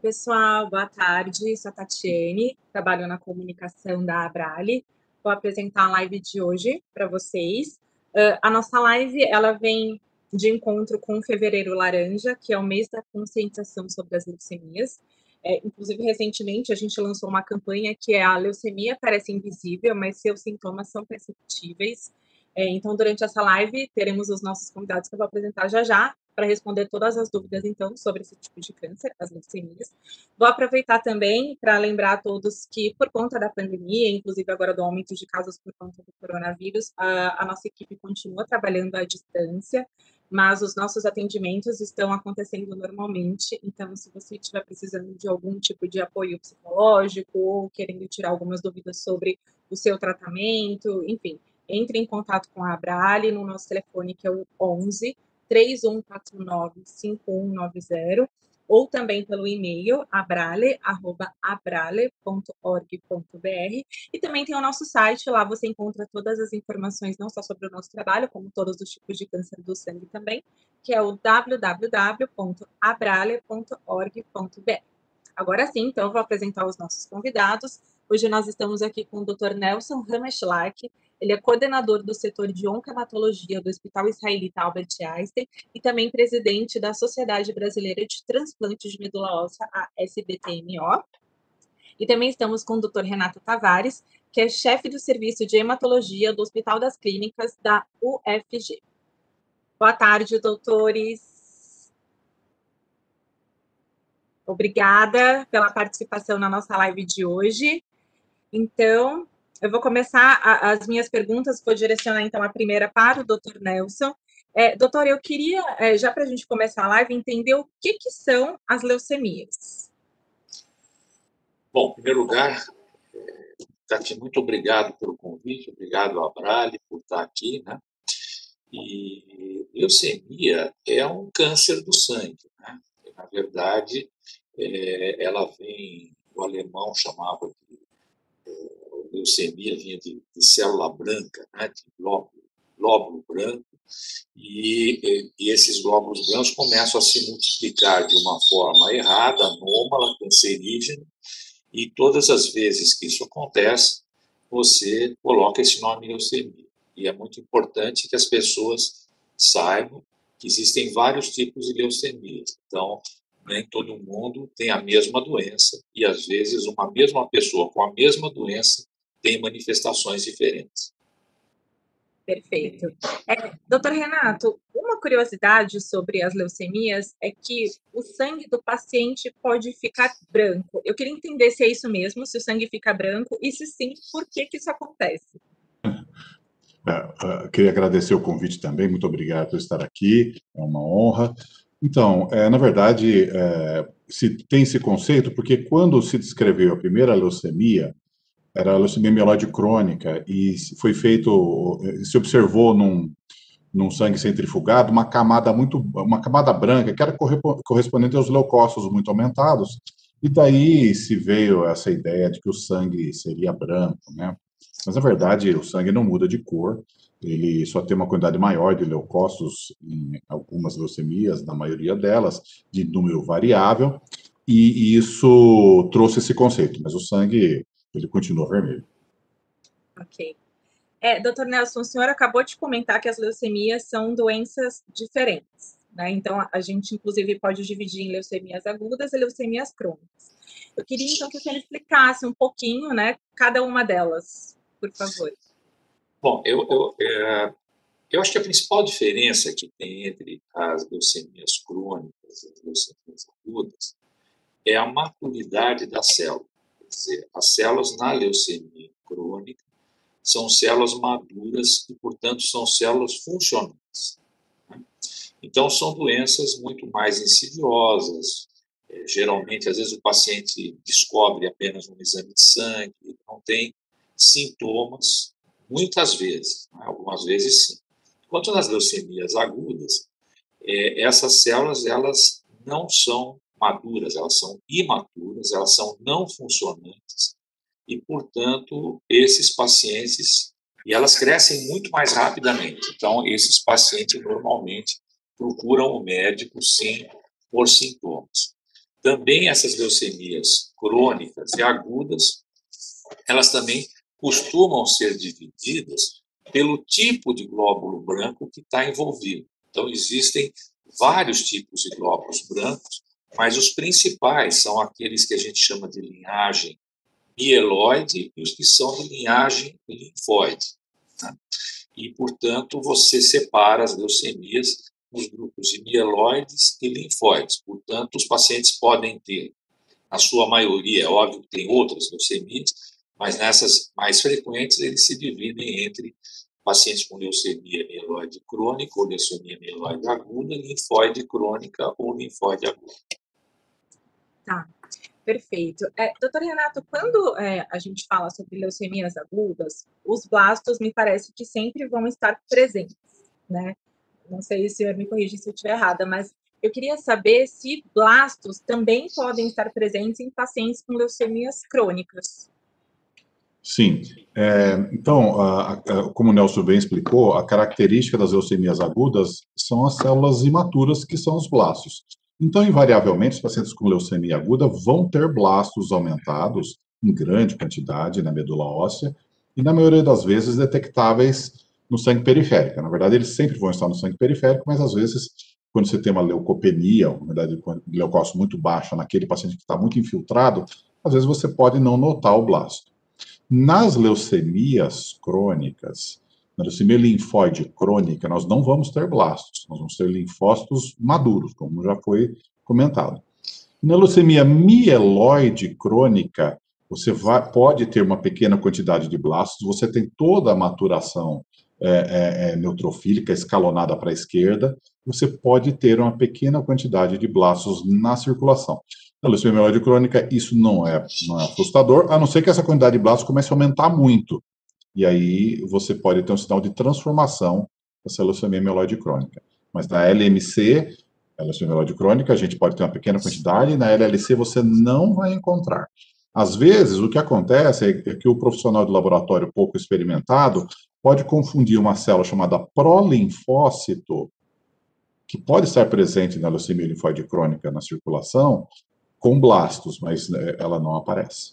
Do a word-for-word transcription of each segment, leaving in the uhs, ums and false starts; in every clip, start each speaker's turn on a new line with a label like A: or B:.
A: pessoal, boa tarde. Sou a Tatiane, trabalho na comunicação da Abrale. Vou apresentar a live de hoje para vocês. Uh, a nossa live ela vem de encontro com o Fevereiro Laranja, que é o mês da conscientização sobre as leucemias. É, inclusive, recentemente, a gente lançou uma campanha que é a leucemia parece invisível, mas seus sintomas são perceptíveis. É, então, durante essa live, teremos os nossos convidados que eu vou apresentar já já, para responder todas as dúvidas, então, sobre esse tipo de câncer, as leucemias. Vou aproveitar também para lembrar a todos que, por conta da pandemia, inclusive agora do aumento de casos por conta do coronavírus, a, a nossa equipe continua trabalhando à distância, mas os nossos atendimentos estão acontecendo normalmente, então, se você estiver precisando de algum tipo de apoio psicológico ou querendo tirar algumas dúvidas sobre o seu tratamento, enfim, entre em contato com a Abrale no nosso telefone, que é o onze, três um quatro nove, cinco um nove zero, ou também pelo e-mail abrale arroba abrale ponto org ponto br, e também tem o nosso site, lá você encontra todas as informações, não só sobre o nosso trabalho, como todos os tipos de câncer do sangue também, que é o w w w ponto abrale ponto org ponto br. Agora sim, então, eu vou apresentar os nossos convidados. Hoje nós estamos aqui com o doutor Nelson Rameschlack. Ele é coordenador do setor de oncohematologia do Hospital Israelita Albert Einstein e também presidente da Sociedade Brasileira de Transplante de Medula Óssea, a S B T M O. E também estamos com o doutor Renato Tavares, que é chefe do serviço de hematologia do Hospital das Clínicas da U F G. Boa tarde, doutores. Obrigada pela participação na nossa live de hoje. Então, eu vou começar a, as minhas perguntas, vou direcionar então a primeira para o doutor Nelson. É, doutor, eu queria, é, já para a gente começar a live, entender o que, que são as leucemias.
B: Bom, em primeiro lugar, Tati, muito obrigado pelo convite, obrigado a Abrale por estar aqui, né? E leucemia é um câncer do sangue, né? E, na verdade, é, ela vem, o alemão chamava de é, leucemia, vinha de, de célula branca, né? De glóbulo, glóbulo branco, e, e esses glóbulos brancos começam a se multiplicar de uma forma errada, anômala, cancerígena, e todas as vezes que isso acontece, você coloca esse nome leucemia. E é muito importante que as pessoas saibam que existem vários tipos de leucemias. Então, nem todo mundo tem a mesma doença, e às vezes uma mesma pessoa com a mesma doença tem manifestações diferentes.
A: Perfeito. É, doutor Renato, uma curiosidade sobre as leucemias é que o sangue do paciente pode ficar branco. Eu queria entender se é isso mesmo, se o sangue fica branco, e se sim, por que que isso acontece?
C: É, queria agradecer o convite também, muito obrigado por estar aqui, é uma honra. Então, é, na verdade, é, se tem esse conceito, porque quando se descreveu a primeira leucemia, era a leucemia mieloide crônica, e foi feito, se observou num, num sangue centrifugado uma camada muito, uma camada branca, que era correspondente aos leucócitos muito aumentados, e daí se veio essa ideia de que o sangue seria branco, né? Mas, na verdade, o sangue não muda de cor, ele só tem uma quantidade maior de leucócitos em algumas leucemias, na maioria delas, de número variável, e isso trouxe esse conceito, mas o sangue, ele continua vermelho.
A: Ok. É, doutor Nelson, o senhor acabou de comentar que as leucemias são doenças diferentes, né? Então, a gente, inclusive, pode dividir em leucemias agudas e leucemias crônicas. Eu queria, então, que o senhor explicasse um pouquinho, né, cada uma delas, por favor.
B: Bom, eu, eu, é, eu acho que a principal diferença que tem entre as leucemias crônicas e as leucemias agudas é a maturidade da célula. Quer dizer, as células na leucemia crônica são células maduras e, portanto, são células funcionantes. Então, são doenças muito mais insidiosas. É, geralmente, às vezes, o paciente descobre apenas um exame de sangue, não tem sintomas, muitas vezes, né? Algumas vezes sim. Enquanto nas leucemias agudas, é, essas células elas não são maduras, elas são imaturas, elas são não funcionantes, e, portanto, esses pacientes, e elas crescem muito mais rapidamente. Então, esses pacientes normalmente procuram o médico, sim, por sintomas. Também essas leucemias crônicas e agudas, elas também costumam ser divididas pelo tipo de glóbulo branco que está envolvido. Então, existem vários tipos de glóbulos brancos, mas os principais são aqueles que a gente chama de linhagem mieloide e os que são de linhagem linfóide, né? E, portanto, você separa as leucemias nos grupos de mieloides e linfóides. Portanto, os pacientes podem ter, na sua maioria, é óbvio que tem outras leucemias, mas nessas mais frequentes, eles se dividem entre pacientes com leucemia mieloide crônica ou leucemia mieloide aguda, linfóide crônica ou linfóide aguda.
A: Tá, perfeito. É, doutor Renato, quando é, a gente fala sobre leucemias agudas, os blastos me parece que sempre vão estar presentes, né? Não sei se o senhor me corrige se eu estiver errada, mas eu queria saber se blastos também podem estar presentes em pacientes com leucemias crônicas.
C: Sim. É, então, a, a, como o Nelson bem explicou, a característica das leucemias agudas são as células imaturas, que são os blastos. Então, invariavelmente, os pacientes com leucemia aguda vão ter blastos aumentados em grande quantidade na medula óssea e, na maioria das vezes, detectáveis no sangue periférico. Na verdade, eles sempre vão estar no sangue periférico, mas às vezes, quando você tem uma leucopenia, uma unidade de leucócito muito baixa naquele paciente que está muito infiltrado, às vezes você pode não notar o blasto. Nas leucemias crônicas, na leucemia linfóide crônica, nós não vamos ter blastos, nós vamos ter linfócitos maduros, como já foi comentado. Na leucemia mieloide crônica, você vai, pode ter uma pequena quantidade de blastos, você tem toda a maturação é, é, é, neutrofílica escalonada para a esquerda, você pode ter uma pequena quantidade de blastos na circulação. Na leucemia mieloide crônica, isso não é, não é assustador, a não ser que essa quantidade de blastos comece a aumentar muito. E aí você pode ter um sinal de transformação dessa leucemia mieloide crônica. Mas na L M C, a leucemia mieloide crônica, a gente pode ter uma pequena quantidade, e na L L C você não vai encontrar. Às vezes, o que acontece é que o profissional de laboratório pouco experimentado pode confundir uma célula chamada prolinfócito, que pode estar presente na leucemia linfóide crônica na circulação, com blastos, mas ela não aparece.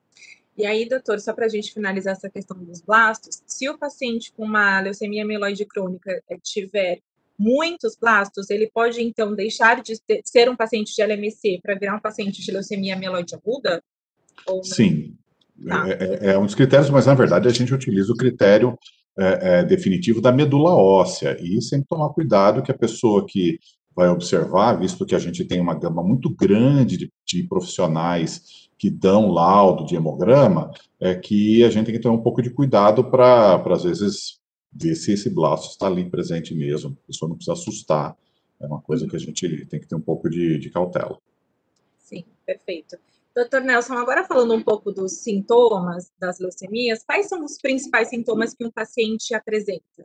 A: E aí, doutor, só para a gente finalizar essa questão dos blastos, se o paciente com uma leucemia mieloide crônica tiver muitos blastos, ele pode, então, deixar de ter, ser um paciente de L M C para virar um paciente de leucemia mieloide aguda? Ou não?
C: Sim, tá. é, é um dos critérios, mas, na verdade, a gente utiliza o critério é, é, definitivo da medula óssea, e sempre tomar cuidado que a pessoa que vai observar, visto que a gente tem uma gama muito grande de, de profissionais que dão laudo de hemograma, é que a gente tem que ter um pouco de cuidado para, às vezes, ver se esse blasto está ali presente mesmo. A pessoa não precisa assustar. É uma coisa que a gente tem que ter um pouco de, de cautela.
A: Sim, perfeito. doutor Nelson, agora falando um pouco dos sintomas das leucemias, quais são os principais sintomas que um paciente apresenta?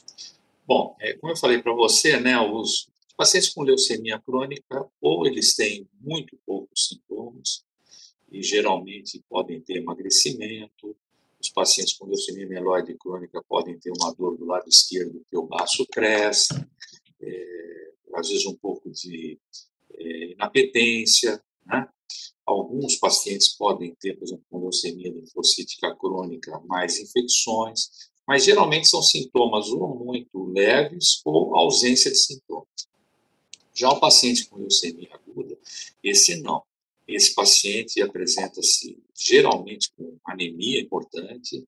B: Bom, é, como eu falei para você, né, os pacientes com leucemia crônica, ou eles têm muito poucos sintomas, e geralmente podem ter emagrecimento. Os pacientes com leucemia mieloide crônica podem ter uma dor do lado esquerdo, que o baço cresce, é, às vezes um pouco de é, inapetência, né? Alguns pacientes podem ter, por exemplo, com leucemia linfocítica crônica, mais infecções, mas geralmente são sintomas ou muito leves ou ausência de sintomas. Já o paciente com leucemia aguda, esse não. Esse paciente apresenta-se geralmente com anemia importante,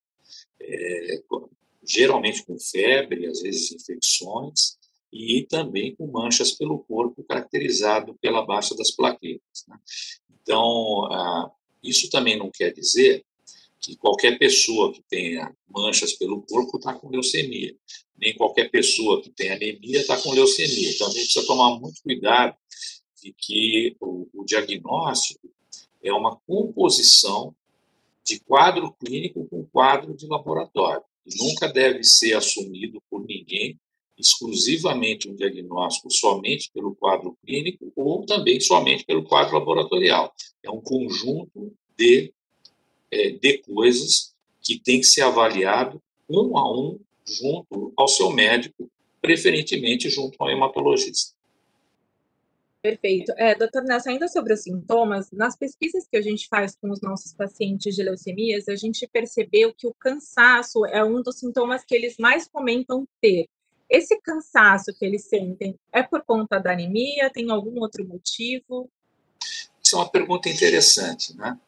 B: é, geralmente com febre, às vezes infecções, e também com manchas pelo corpo, caracterizado pela baixa das plaquetas, né? Então, ah, isso também não quer dizer que qualquer pessoa que tenha manchas pelo corpo está com leucemia. Nem qualquer pessoa que tenha anemia está com leucemia. Então, a gente precisa tomar muito cuidado de que o, o diagnóstico é uma composição de quadro clínico com quadro de laboratório. E nunca deve ser assumido por ninguém exclusivamente um diagnóstico somente pelo quadro clínico ou também somente pelo quadro laboratorial. É um conjunto de, é, de coisas que tem que ser avaliado um a um junto ao seu médico, preferentemente junto ao hematologista.
A: Perfeito. É, doutor Nelson, ainda sobre os sintomas, nas pesquisas que a gente faz com os nossos pacientes de leucemias, a gente percebeu que o cansaço é um dos sintomas que eles mais comentam ter. Esse cansaço que eles sentem é por conta da anemia? Tem algum outro motivo?
B: Isso é uma pergunta interessante, né?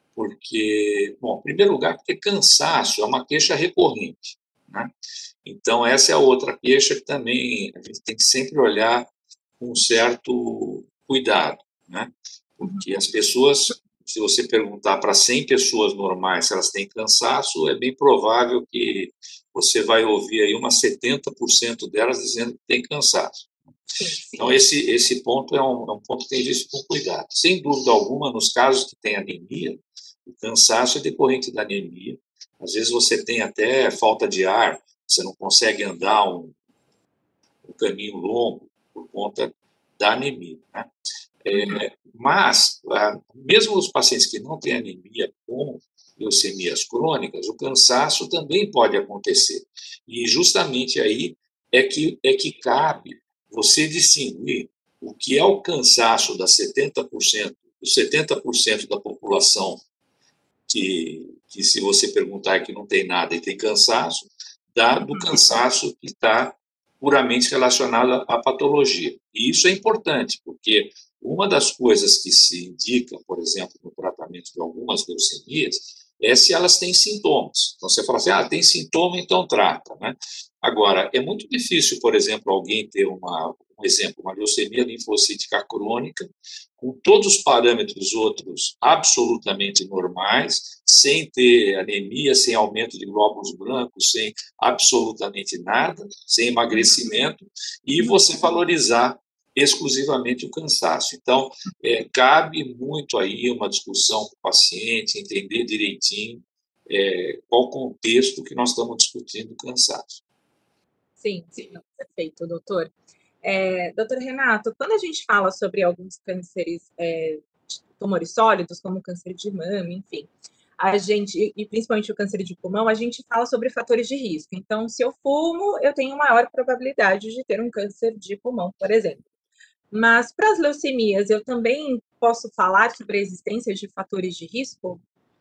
B: Porque, bom, em primeiro lugar, porque cansaço é uma queixa recorrente, né? Então, essa é a outra queixa que também a gente tem que sempre olhar com um certo cuidado, né? Porque as pessoas, se você perguntar para cem pessoas normais se elas têm cansaço, é bem provável que você vai ouvir aí umas setenta por cento delas dizendo que tem cansaço.
A: Sim, sim.
B: Então, esse, esse ponto é um, é um ponto que tem visto com cuidado. Sem dúvida alguma, nos casos que tem anemia, o cansaço é decorrente da anemia. Às vezes você tem até falta de ar, você não consegue andar um, um caminho longo por conta da anemia, né? É, mas, mesmo os pacientes que não têm anemia com leucemias crônicas, o cansaço também pode acontecer. E justamente aí é que, é que cabe você distinguir o que é o cansaço das setenta por cento, dos setenta por cento da população que, que, se você perguntar, que não tem nada e tem cansaço, da, do cansaço que está puramente relacionado à patologia. E isso é importante, porque uma das coisas que se indica, por exemplo, no tratamento de algumas leucemias, é se elas têm sintomas. Então, você fala assim, ah, tem sintoma, então trata, né? Agora, é muito difícil, por exemplo, alguém ter uma, um exemplo, uma leucemia linfocítica crônica, com todos os parâmetros outros absolutamente normais, sem ter anemia, sem aumento de glóbulos brancos, sem absolutamente nada, sem emagrecimento, e você valorizar exclusivamente o cansaço. Então, é, cabe muito aí uma discussão com o paciente, entender direitinho é, qual o contexto que nós estamos discutindo o cansaço.
A: Sim, sim, não, perfeito, doutor. É, doutor Renato, quando a gente fala sobre alguns cânceres, é, tumores sólidos, como o câncer de mama, enfim, a gente, e principalmente o câncer de pulmão, a gente fala sobre fatores de risco. Então, se eu fumo, eu tenho maior probabilidade de ter um câncer de pulmão, por exemplo. Mas para as leucemias, eu também posso falar sobre a existência de fatores de risco?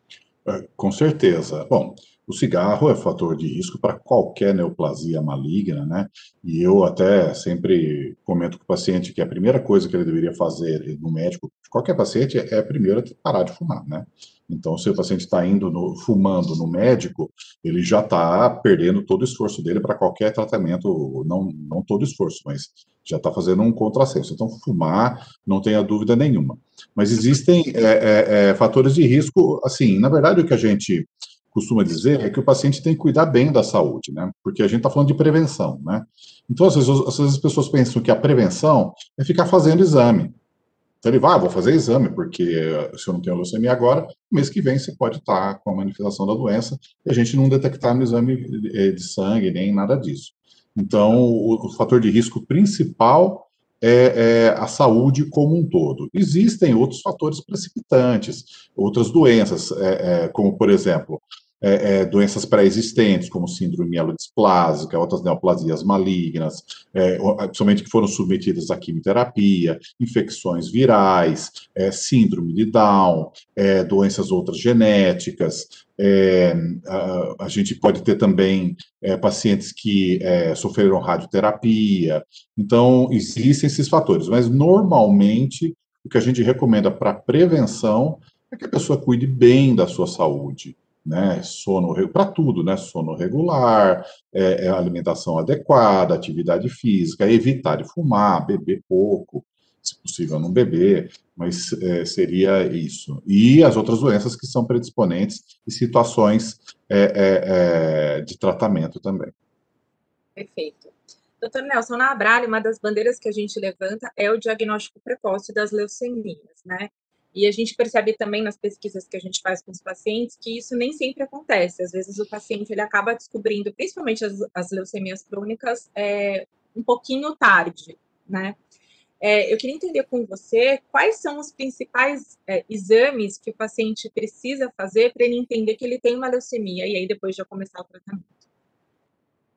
C: É, com certeza. Bom, o cigarro é fator de risco para qualquer neoplasia maligna, né? E eu até sempre comento com o paciente que a primeira coisa que ele deveria fazer no médico, qualquer paciente, é primeiro parar de fumar, né? Então, se o paciente está indo no, fumando no médico, ele já está perdendo todo o esforço dele para qualquer tratamento, não, não todo esforço, mas já está fazendo um contrassenso. Então, fumar, não tenha dúvida nenhuma. Mas existem é, é, é, fatores de risco, assim, na verdade o que a gente costuma dizer é que o paciente tem que cuidar bem da saúde, né? Porque a gente está falando de prevenção, né? Então, às vezes, às vezes as pessoas pensam que a prevenção é ficar fazendo exame. Então ele vai, ah, vou fazer exame, porque se eu não tenho leucemia agora, mês que vem você pode estar com a manifestação da doença e a gente não detectar no exame de sangue nem nada disso. Então, o, o fator de risco principal é, é a saúde como um todo. Existem outros fatores precipitantes, outras doenças, é, é, como, por exemplo, é, é, doenças pré-existentes, como síndrome mielodisplásica, outras neoplasias malignas, é, principalmente que foram submetidas à quimioterapia, infecções virais, é, síndrome de Down, é, doenças outras genéticas. É, a, a gente pode ter também é, pacientes que é, sofreram radioterapia. Então, existem esses fatores, mas normalmente o que a gente recomenda para prevenção é que a pessoa cuide bem da sua saúde, né? Sono para tudo, né? Sono regular, é, é alimentação adequada, atividade física, evitar de fumar, beber pouco, se possível não beber, mas é, seria isso. E as outras doenças que são predisponentes e situações é, é, é, de tratamento também.
A: Perfeito. doutor Nelson, na Abrale, uma das bandeiras que a gente levanta é o diagnóstico precoce das leucemias, né? E a gente percebe também nas pesquisas que a gente faz com os pacientes que isso nem sempre acontece. Às vezes o paciente ele acaba descobrindo, principalmente as, as leucemias crônicas, é, um pouquinho tarde, né? É, eu queria entender com você quais são os principais é, exames que o paciente precisa fazer para ele entender que ele tem uma leucemia e aí depois já começar o tratamento.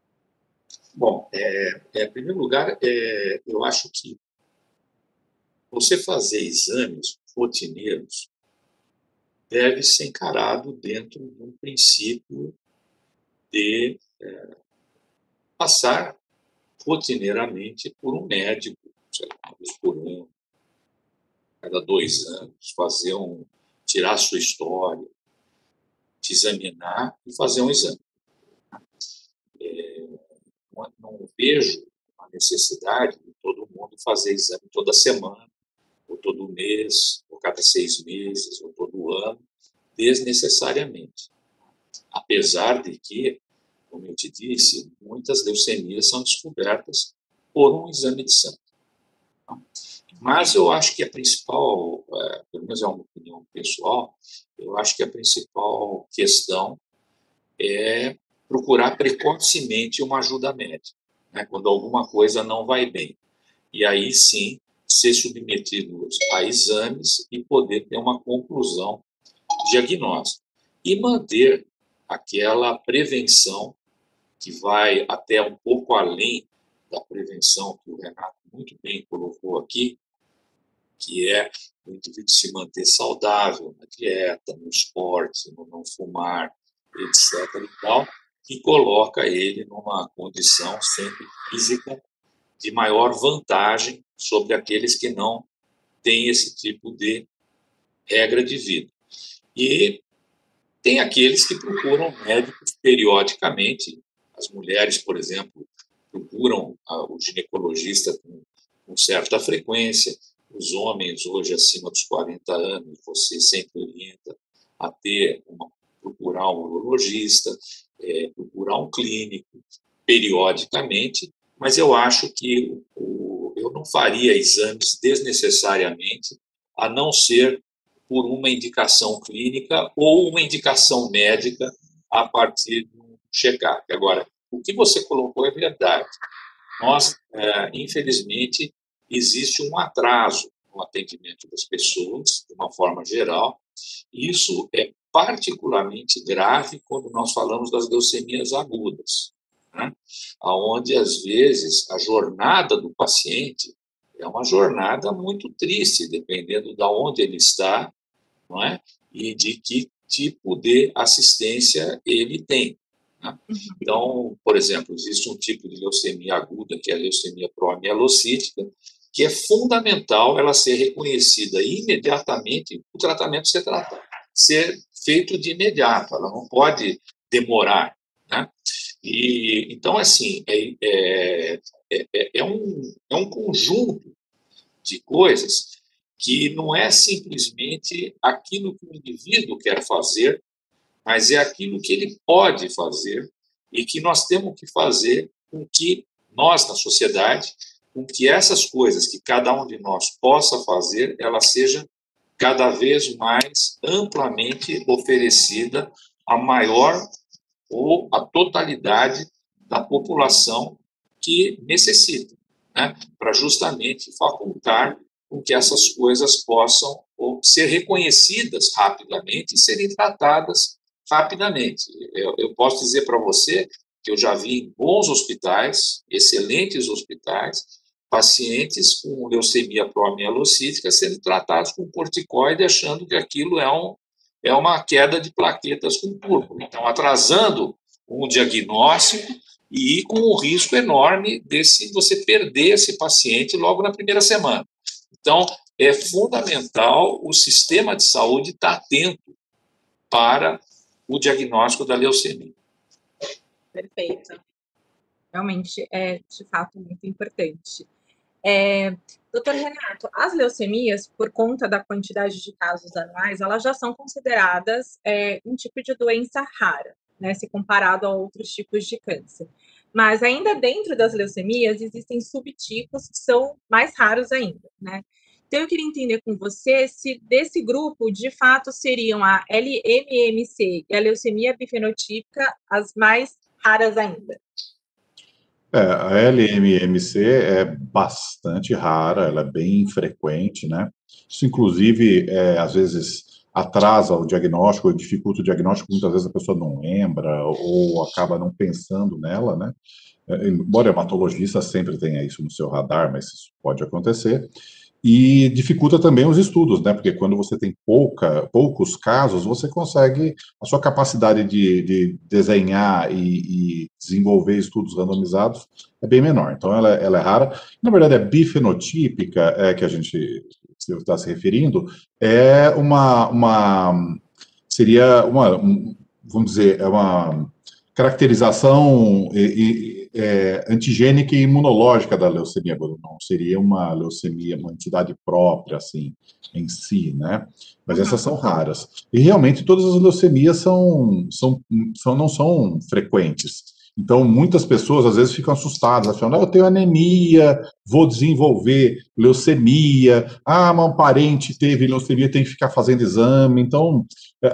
B: Bom, é, é, em primeiro lugar, é, eu acho que você fazer exames rotineiros deve ser encarado dentro de um princípio de é, passar rotineiramente por um médico, sei lá, uma vez por ano, cada dois anos, fazer um, tirar a sua história, te examinar e fazer um exame. É, não, não vejo a necessidade de todo mundo fazer exame toda semana, ou todo mês, ou cada seis meses, ou todo ano, desnecessariamente. Apesar de que, como eu te disse, muitas leucemias são descobertas por um exame de sangue. Mas eu acho que a principal, é, pelo menos é uma opinião pessoal, eu acho que a principal questão é procurar precocemente uma ajuda médica, né, quando alguma coisa não vai bem. E aí sim, ser submetido a exames e poder ter uma conclusão diagnóstica. E manter aquela prevenção que vai até um pouco além da prevenção que o Renato muito bem colocou aqui, que é o indivíduo se manter saudável na dieta, no esporte, no não fumar, etc. e tal, que coloca ele numa condição sempre física de maior vantagem sobre aqueles que não têm esse tipo de regra de vida. E tem aqueles que procuram médicos periodicamente. As mulheres, por exemplo, procuram o ginecologista com, com certa frequência. Os homens, hoje, acima dos quarenta anos, você sempre orienta a ter uma, procurar um urologista, é, procurar um clínico, periodicamente, mas eu acho que o, eu não faria exames desnecessariamente, a não ser por uma indicação clínica ou uma indicação médica a partir de um check-up. Agora, o que você colocou é verdade. Nós, é, infelizmente, existe um atraso no atendimento das pessoas, de uma forma geral. Isso é particularmente grave quando nós falamos das leucemias agudas, né? Onde, às vezes, a jornada do paciente é uma jornada muito triste, dependendo de onde ele está, não é? E de que tipo de assistência ele tem, né? Então, por exemplo, existe um tipo de leucemia aguda, que é a leucemia proamielocítica, que é fundamental ela ser reconhecida imediatamente, o tratamento ser, tratado, ser feito de imediato, ela não pode demorar, né? E, então, assim, é, é, é, é, um, é um conjunto de coisas que não é simplesmente aquilo que o indivíduo quer fazer, mas é aquilo que ele pode fazer e que nós temos que fazer com que nós, na sociedade, com que essas coisas que cada um de nós possa fazer, ela seja cada vez mais amplamente oferecida a maior ou a totalidade da população que necessita, né, para justamente facultar com que essas coisas possam ou, ser reconhecidas rapidamente e serem tratadas rapidamente. Eu, eu posso dizer para você que eu já vi em bons hospitais, excelentes hospitais, pacientes com leucemia proamielocítica sendo tratados com corticoide, achando que aquilo é um é uma queda de plaquetas com púrpura. Então, atrasando um diagnóstico e com um risco enorme de você perder esse paciente logo na primeira semana. Então, é fundamental o sistema de saúde estar atento para o diagnóstico da leucemia.
A: Perfeito. Realmente é, de fato, muito importante. É, doutor Renato, as leucemias, por conta da quantidade de casos anuais, elas já são consideradas é, um tipo de doença rara, né, se comparado a outros tipos de câncer. Mas ainda dentro das leucemias existem subtipos que são mais raros ainda, né? Então eu queria entender com você se desse grupo, de fato, seriam a L M M C e a leucemia bifenotípica as mais raras ainda.
C: É, a L M M C é bastante rara, ela é bem infrequente, né? Isso, inclusive, é, às vezes atrasa o diagnóstico, dificulta o diagnóstico, muitas vezes a pessoa não lembra ou acaba não pensando nela, né? É, embora o hematologista sempre tenha isso no seu radar, mas isso pode acontecer. e dificulta também os estudos, né? Porque quando você tem pouca, poucos casos, você consegue, a sua capacidade de, de desenhar e, e desenvolver estudos randomizados é bem menor. Então, ela, ela é rara. Na verdade, a bifenotípica, é, que a gente está se referindo, é uma, uma seria uma, um, vamos dizer, é uma caracterização e, e, é, antigênica e imunológica da leucemia, não seria uma leucemia, uma entidade própria, assim, em si, né? Mas essas são raras. E realmente todas as leucemias são, são, são, não são frequentes. Então, muitas pessoas às vezes ficam assustadas, falando, ah, eu tenho anemia, vou desenvolver leucemia, ah, mas um parente teve leucemia, tem que ficar fazendo exame. Então,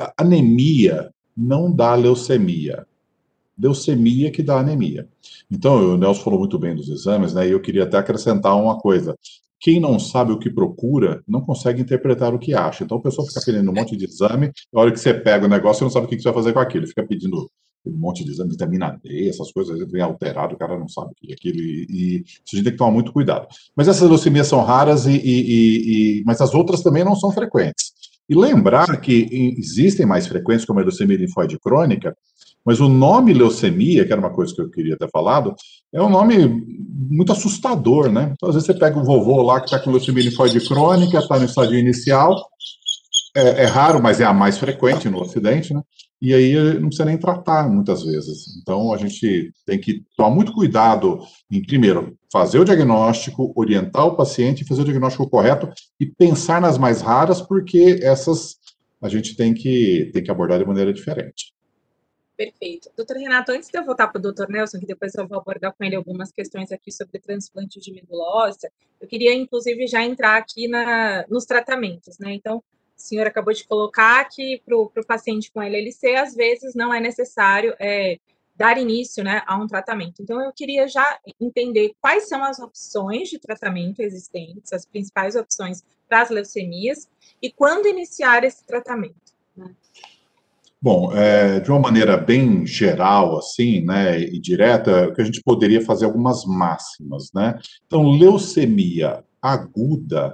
C: anemia não dá leucemia. Leucemia que dá anemia. Então, o Nelson falou muito bem dos exames, né? E eu queria até acrescentar uma coisa. Quem não sabe o que procura, não consegue interpretar o que acha. Então, a pessoa fica pedindo um monte de exame, na hora que você pega o negócio, você não sabe o que você vai fazer com aquilo. Fica pedindo um monte de exame, vitamina D, essas coisas, vem alterado, o cara não sabe o que é aquilo, e, e a gente tem que tomar muito cuidado. Mas essas leucemias são raras, e, e, e, mas as outras também não são frequentes. E lembrar que existem mais frequentes, como a leucemia linfóide crônica, mas o nome leucemia, que era uma coisa que eu queria ter falado, é um nome muito assustador, né? Então, às vezes você pega o vovô lá que está com leucemia linfóide crônica, está no estágio inicial, é, é raro, mas é a mais frequente no Ocidente, né? E aí não precisa nem tratar muitas vezes. Então, a gente tem que tomar muito cuidado em, primeiro, fazer o diagnóstico, orientar o paciente, fazer o diagnóstico correto e pensar nas mais raras, porque essas a gente tem que, tem que abordar de maneira diferente.
A: Perfeito. Doutor Renato, antes de eu voltar para o doutor Nelson, que depois eu vou abordar com ele algumas questões aqui sobre transplante de medula óssea, eu queria, inclusive, já entrar aqui na, nos tratamentos, né? Então, o senhor acabou de colocar que para o paciente com L L C, às vezes, não é necessário é, dar início, né, a um tratamento. Então, eu queria já entender quais são as opções de tratamento existentes, as principais opções para as leucemias, e quando iniciar esse tratamento, né?
C: Bom, é, de uma maneira bem geral, assim, né, e direta, que a gente poderia fazer algumas máximas, né? Então, leucemia aguda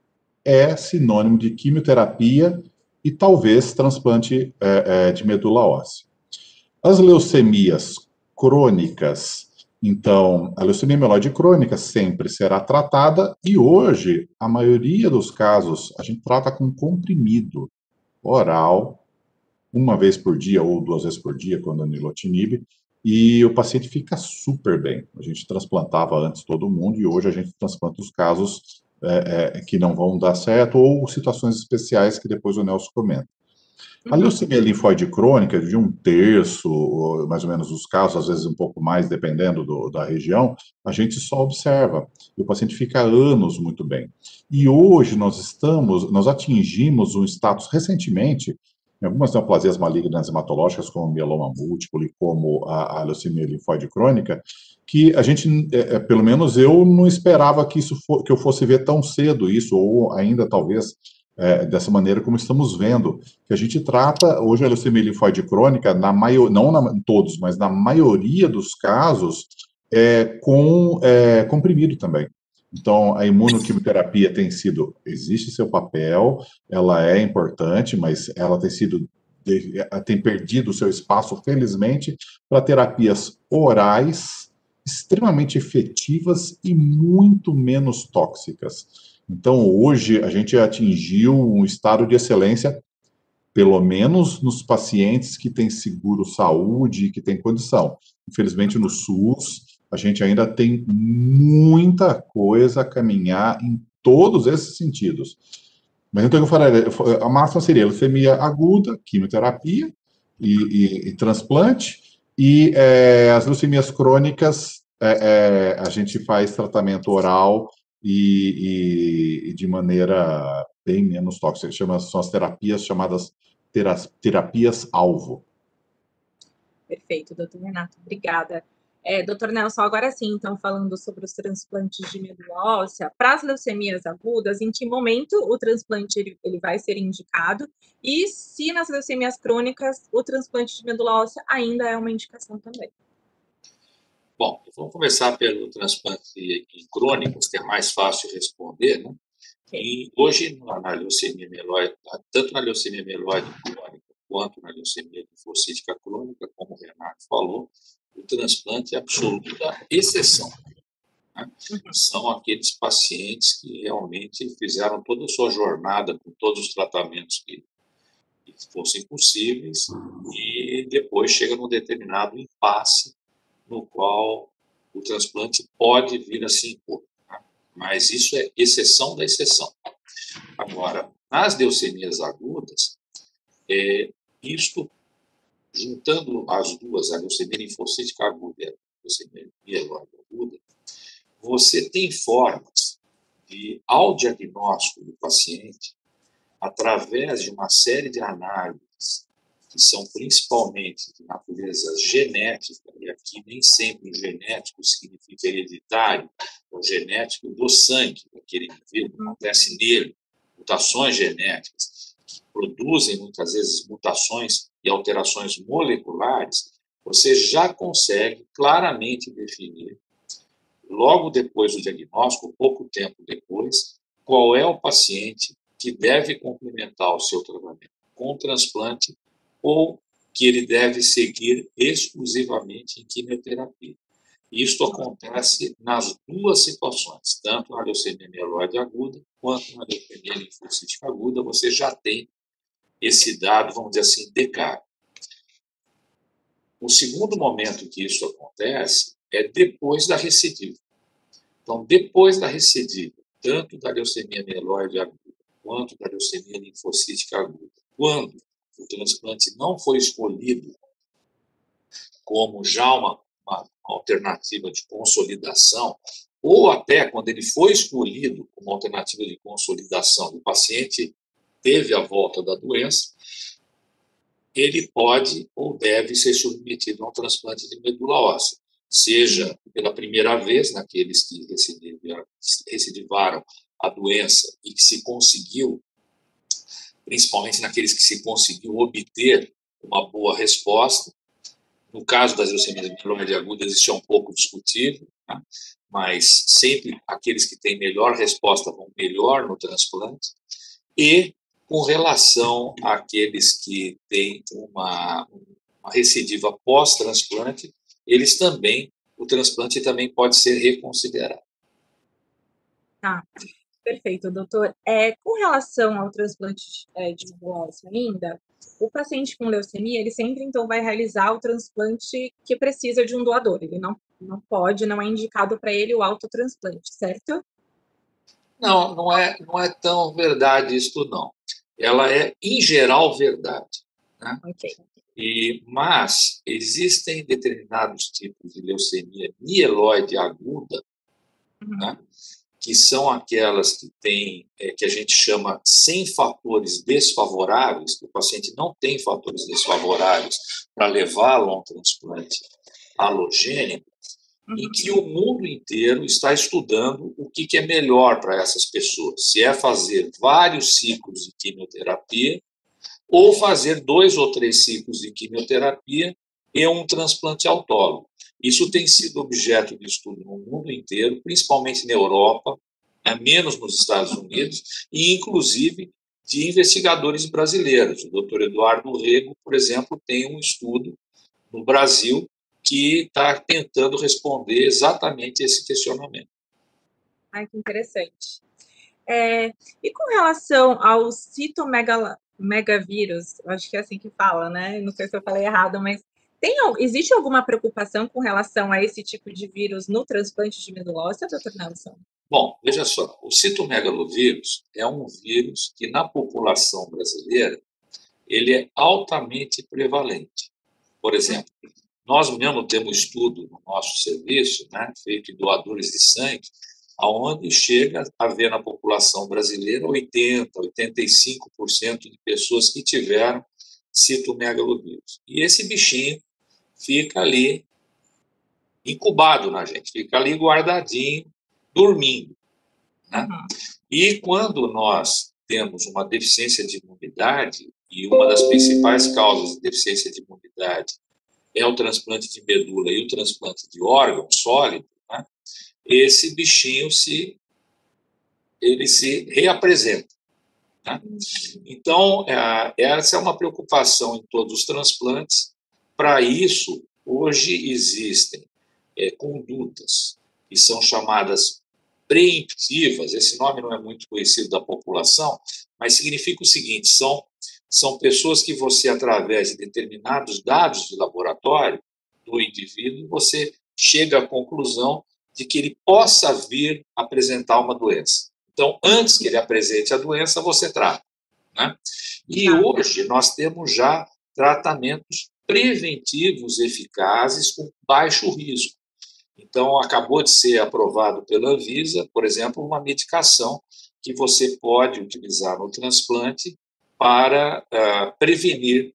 C: é sinônimo de quimioterapia e talvez transplante é, é, de medula óssea. As leucemias crônicas, então, a leucemia mieloide crônica sempre será tratada e hoje, a maioria dos casos, a gente trata com comprimido oral, uma vez por dia ou duas vezes por dia, quando a nilotinib, e o paciente fica super bem. A gente transplantava antes todo mundo e hoje a gente transplanta os casos é, é, que não vão dar certo ou situações especiais que depois o Nelson comenta. A leucemia linfóide crônica, de um terço, mais ou menos, dos casos, às vezes um pouco mais, dependendo do, da região, a gente só observa. E o paciente fica anos muito bem. E hoje nós estamos, nós atingimos um status recentemente, em algumas neoplasias malignas hematológicas, como mieloma múltiplo e como a, a leucemia linfóide crônica, que a gente, é, pelo menos eu não esperava que, isso for, que eu fosse ver tão cedo isso, ou ainda talvez é, dessa maneira como estamos vendo, que a gente trata hoje a leucemia linfóide crônica, na maior, não na, em todos, mas na maioria dos casos, é, com é, comprimido também. Então, a imunoquimioterapia tem sido, existe seu papel, ela é importante, mas ela tem sido, tem perdido o seu espaço, felizmente, para terapias orais extremamente efetivas e muito menos tóxicas. Então, hoje, a gente atingiu um estado de excelência, pelo menos nos pacientes que têm seguro-saúde, que têm condição. Infelizmente, no SUS, a gente ainda tem muita coisa a caminhar em todos esses sentidos. Mas então, eu falei, a máxima seria leucemia aguda, quimioterapia e, e, e transplante, e é, as leucemias crônicas, é, é, a gente faz tratamento oral e, e, e de maneira bem menos tóxica. Chama, são as terapias chamadas terapias-alvo.
A: Perfeito, doutor Renato, obrigada. É, doutor Nelson, agora sim, então, falando sobre os transplantes de medula óssea, para as leucemias agudas, em que momento o transplante ele, ele vai ser indicado? E se nas leucemias crônicas o transplante de medula óssea ainda é uma indicação também?
B: Bom, vamos começar pelo transplante em crônicos, que é mais fácil de responder, né? E hoje, na leucemia mieloide, tanto na leucemia mieloide crônica quanto na leucemia linfocítica crônica, como o Renato falou, o transplante é absoluta exceção. Né? São aqueles pacientes que realmente fizeram toda a sua jornada com todos os tratamentos que, que fossem possíveis e depois chega num determinado impasse no qual o transplante pode vir a se impor. Né? Mas isso é exceção da exceção. Agora, nas leucemias agudas, é, isto, juntando as duas, a leucemia linfocítica aguda e a leucemia mieloide aguda, você tem formas de, ao diagnóstico do paciente, através de uma série de análises, que são principalmente de natureza genética, e aqui nem sempre o genético significa hereditário, o genético do sangue daquele indivíduo, acontece nele, mutações genéticas, que produzem muitas vezes mutações e alterações moleculares, você já consegue claramente definir, logo depois do diagnóstico, pouco tempo depois, qual é o paciente que deve complementar o seu tratamento com transplante ou que ele deve seguir exclusivamente em quimioterapia. Isto acontece nas duas situações, tanto na leucemia mieloide aguda quanto na leucemia linfocítica aguda, você já tem esse dado, vamos dizer assim, de cara. O segundo momento que isso acontece é depois da recidiva. Então, depois da recidiva, tanto da leucemia mieloide aguda quanto da leucemia linfocítica aguda, quando o transplante não foi escolhido como já uma, uma alternativa de consolidação, ou até quando ele foi escolhido como alternativa de consolidação, o paciente teve a volta da doença, ele pode ou deve ser submetido a um transplante de medula óssea, seja pela primeira vez naqueles que recidivaram a doença e que se conseguiu, principalmente naqueles que se conseguiu obter uma boa resposta. No caso das leucemias mieloide agudas, isso é um pouco discutível, né? Mas sempre aqueles que têm melhor resposta vão melhor no transplante. E com relação àqueles que têm uma, uma recidiva pós-transplante, eles também, o transplante também pode ser reconsiderado.
A: Tá, perfeito, doutor. É, com relação ao transplante é, de medula óssea ainda, o paciente com leucemia, ele sempre, então, vai realizar o transplante que precisa de um doador. Ele não, não pode, não é indicado para ele o autotransplante, certo?
B: Não, não é, não é tão verdade isso, não. Ela é, em geral, verdade. Né?
A: Ok.
B: E, mas existem determinados tipos de leucemia mieloide aguda, uhum. né? Que são aquelas que têm, é, que a gente chama sem fatores desfavoráveis, que o paciente não tem fatores desfavoráveis para levá-lo a um transplante halogênico, uhum. em que o mundo inteiro está estudando o que, que é melhor para essas pessoas, se é fazer vários ciclos de quimioterapia ou fazer dois ou três ciclos de quimioterapia e um transplante autólogo. Isso tem sido objeto de estudo no mundo inteiro, principalmente na Europa, né, menos nos Estados Unidos, e inclusive de investigadores brasileiros. O doutor Eduardo Rego, por exemplo, tem um estudo no Brasil que está tentando responder exatamente esse questionamento.
A: Ai, que interessante. É, e com relação ao citomegavírus, acho que é assim que fala, né? Não sei se eu falei errado, mas tem, existe alguma preocupação com relação a esse tipo de vírus no transplante de medula óssea, doutor Nelson?
B: Bom, veja só, o citomegalovírus é um vírus que na população brasileira ele é altamente prevalente. Por exemplo, nós mesmo temos estudo no nosso serviço, né, feito em doadores de sangue, aonde chega a ver na população brasileira oitenta por cento, oitenta e cinco por cento de pessoas que tiveram citomegalovírus. E esse bichinho fica ali incubado na gente, fica ali guardadinho, dormindo. Né? Uhum. E quando nós temos uma deficiência de imunidade, e uma das principais causas de deficiência de imunidade é o transplante de medula e o transplante de órgão sólido, né? Esse bichinho se ele se reapresenta, né? Então, essa é uma preocupação em todos os transplantes. Para isso, hoje existem é, condutas que são chamadas preemptivas. Esse nome não é muito conhecido da população, mas significa o seguinte: são, são pessoas que você, através de determinados dados de laboratório do indivíduo, você chega à conclusão de que ele possa vir apresentar uma doença. Então, antes que ele apresente a doença, você trata, né? E hoje nós temos já tratamentos preventivos eficazes com baixo risco. Então, acabou de ser aprovado pela Anvisa, por exemplo, uma medicação que você pode utilizar no transplante para uh, prevenir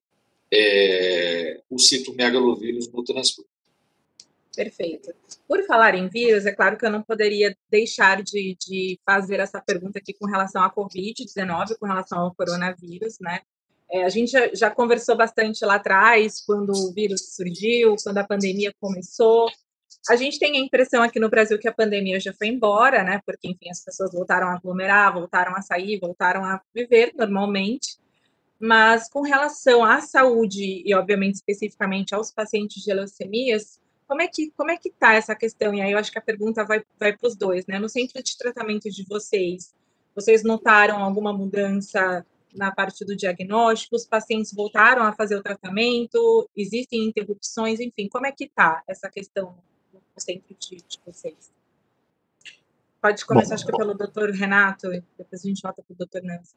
B: é, o citomegalovírus no transplante.
A: Perfeito. Por falar em vírus, é claro que eu não poderia deixar de, de fazer essa pergunta aqui com relação à covid dezenove, com relação ao coronavírus, né? É, a gente já, já conversou bastante lá atrás, quando o vírus surgiu, quando a pandemia começou. A gente tem a impressão aqui no Brasil que a pandemia já foi embora, né? Porque, enfim, as pessoas voltaram a aglomerar, voltaram a sair, voltaram a viver normalmente. Mas com relação à saúde e, obviamente, especificamente aos pacientes de leucemias, como é que como é que está essa questão? E aí eu acho que a pergunta vai, vai para os dois, né? No centro de tratamento de vocês, vocês notaram alguma mudança na parte do diagnóstico? Os pacientes voltaram a fazer o tratamento? Existem interrupções? Enfim, como é que está essa questão no centro de, de vocês? Pode começar, bom, acho que pelo doutor Renato, e depois a gente volta para o doutor Nelson.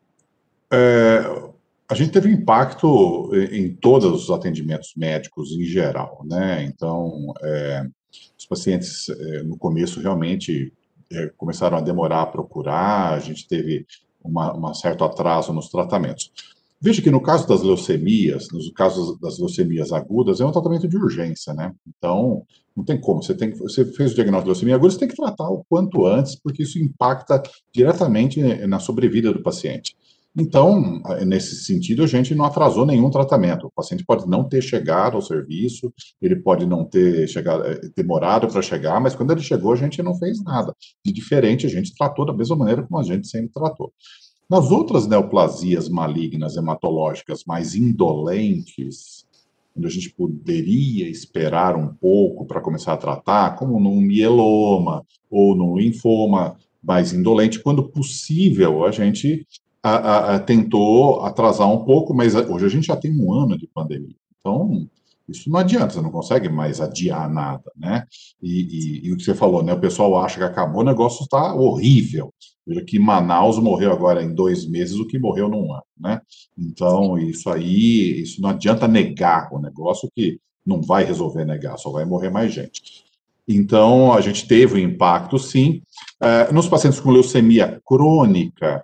C: É, a gente teve impacto em todos os atendimentos médicos em geral, né? Então, é, os pacientes, é, no começo, realmente é, começaram a demorar a procurar, a gente teve um certo atraso nos tratamentos. Veja que no caso das leucemias, nos casos das leucemias agudas, é um tratamento de urgência, né? Então, não tem como. Você, tem, você fez o diagnóstico de leucemia aguda, você tem que tratar o quanto antes, porque isso impacta diretamente na sobrevida do paciente. Então, nesse sentido, a gente não atrasou nenhum tratamento. O paciente pode não ter chegado ao serviço, ele pode não ter chegado, demorado para chegar, mas quando ele chegou, a gente não fez nada. De diferente, a gente tratou da mesma maneira como a gente sempre tratou. Nas outras neoplasias malignas hematológicas mais indolentes, onde a gente poderia esperar um pouco para começar a tratar, como num mieloma ou num linfoma mais indolente, quando possível, a gente a, a, a tentou atrasar um pouco, mas hoje a gente já tem um ano de pandemia. Então, isso não adianta, você não consegue mais adiar nada, né? E, e, e o que você falou, né? O pessoal acha que acabou, o negócio está horrível. Veja que Manaus morreu agora em dois meses o que morreu num ano, né? Então, isso aí, isso não adianta negar o negócio, que não vai resolver negar, só vai morrer mais gente. Então, a gente teve um impacto, sim. É, nos pacientes com leucemia crônica,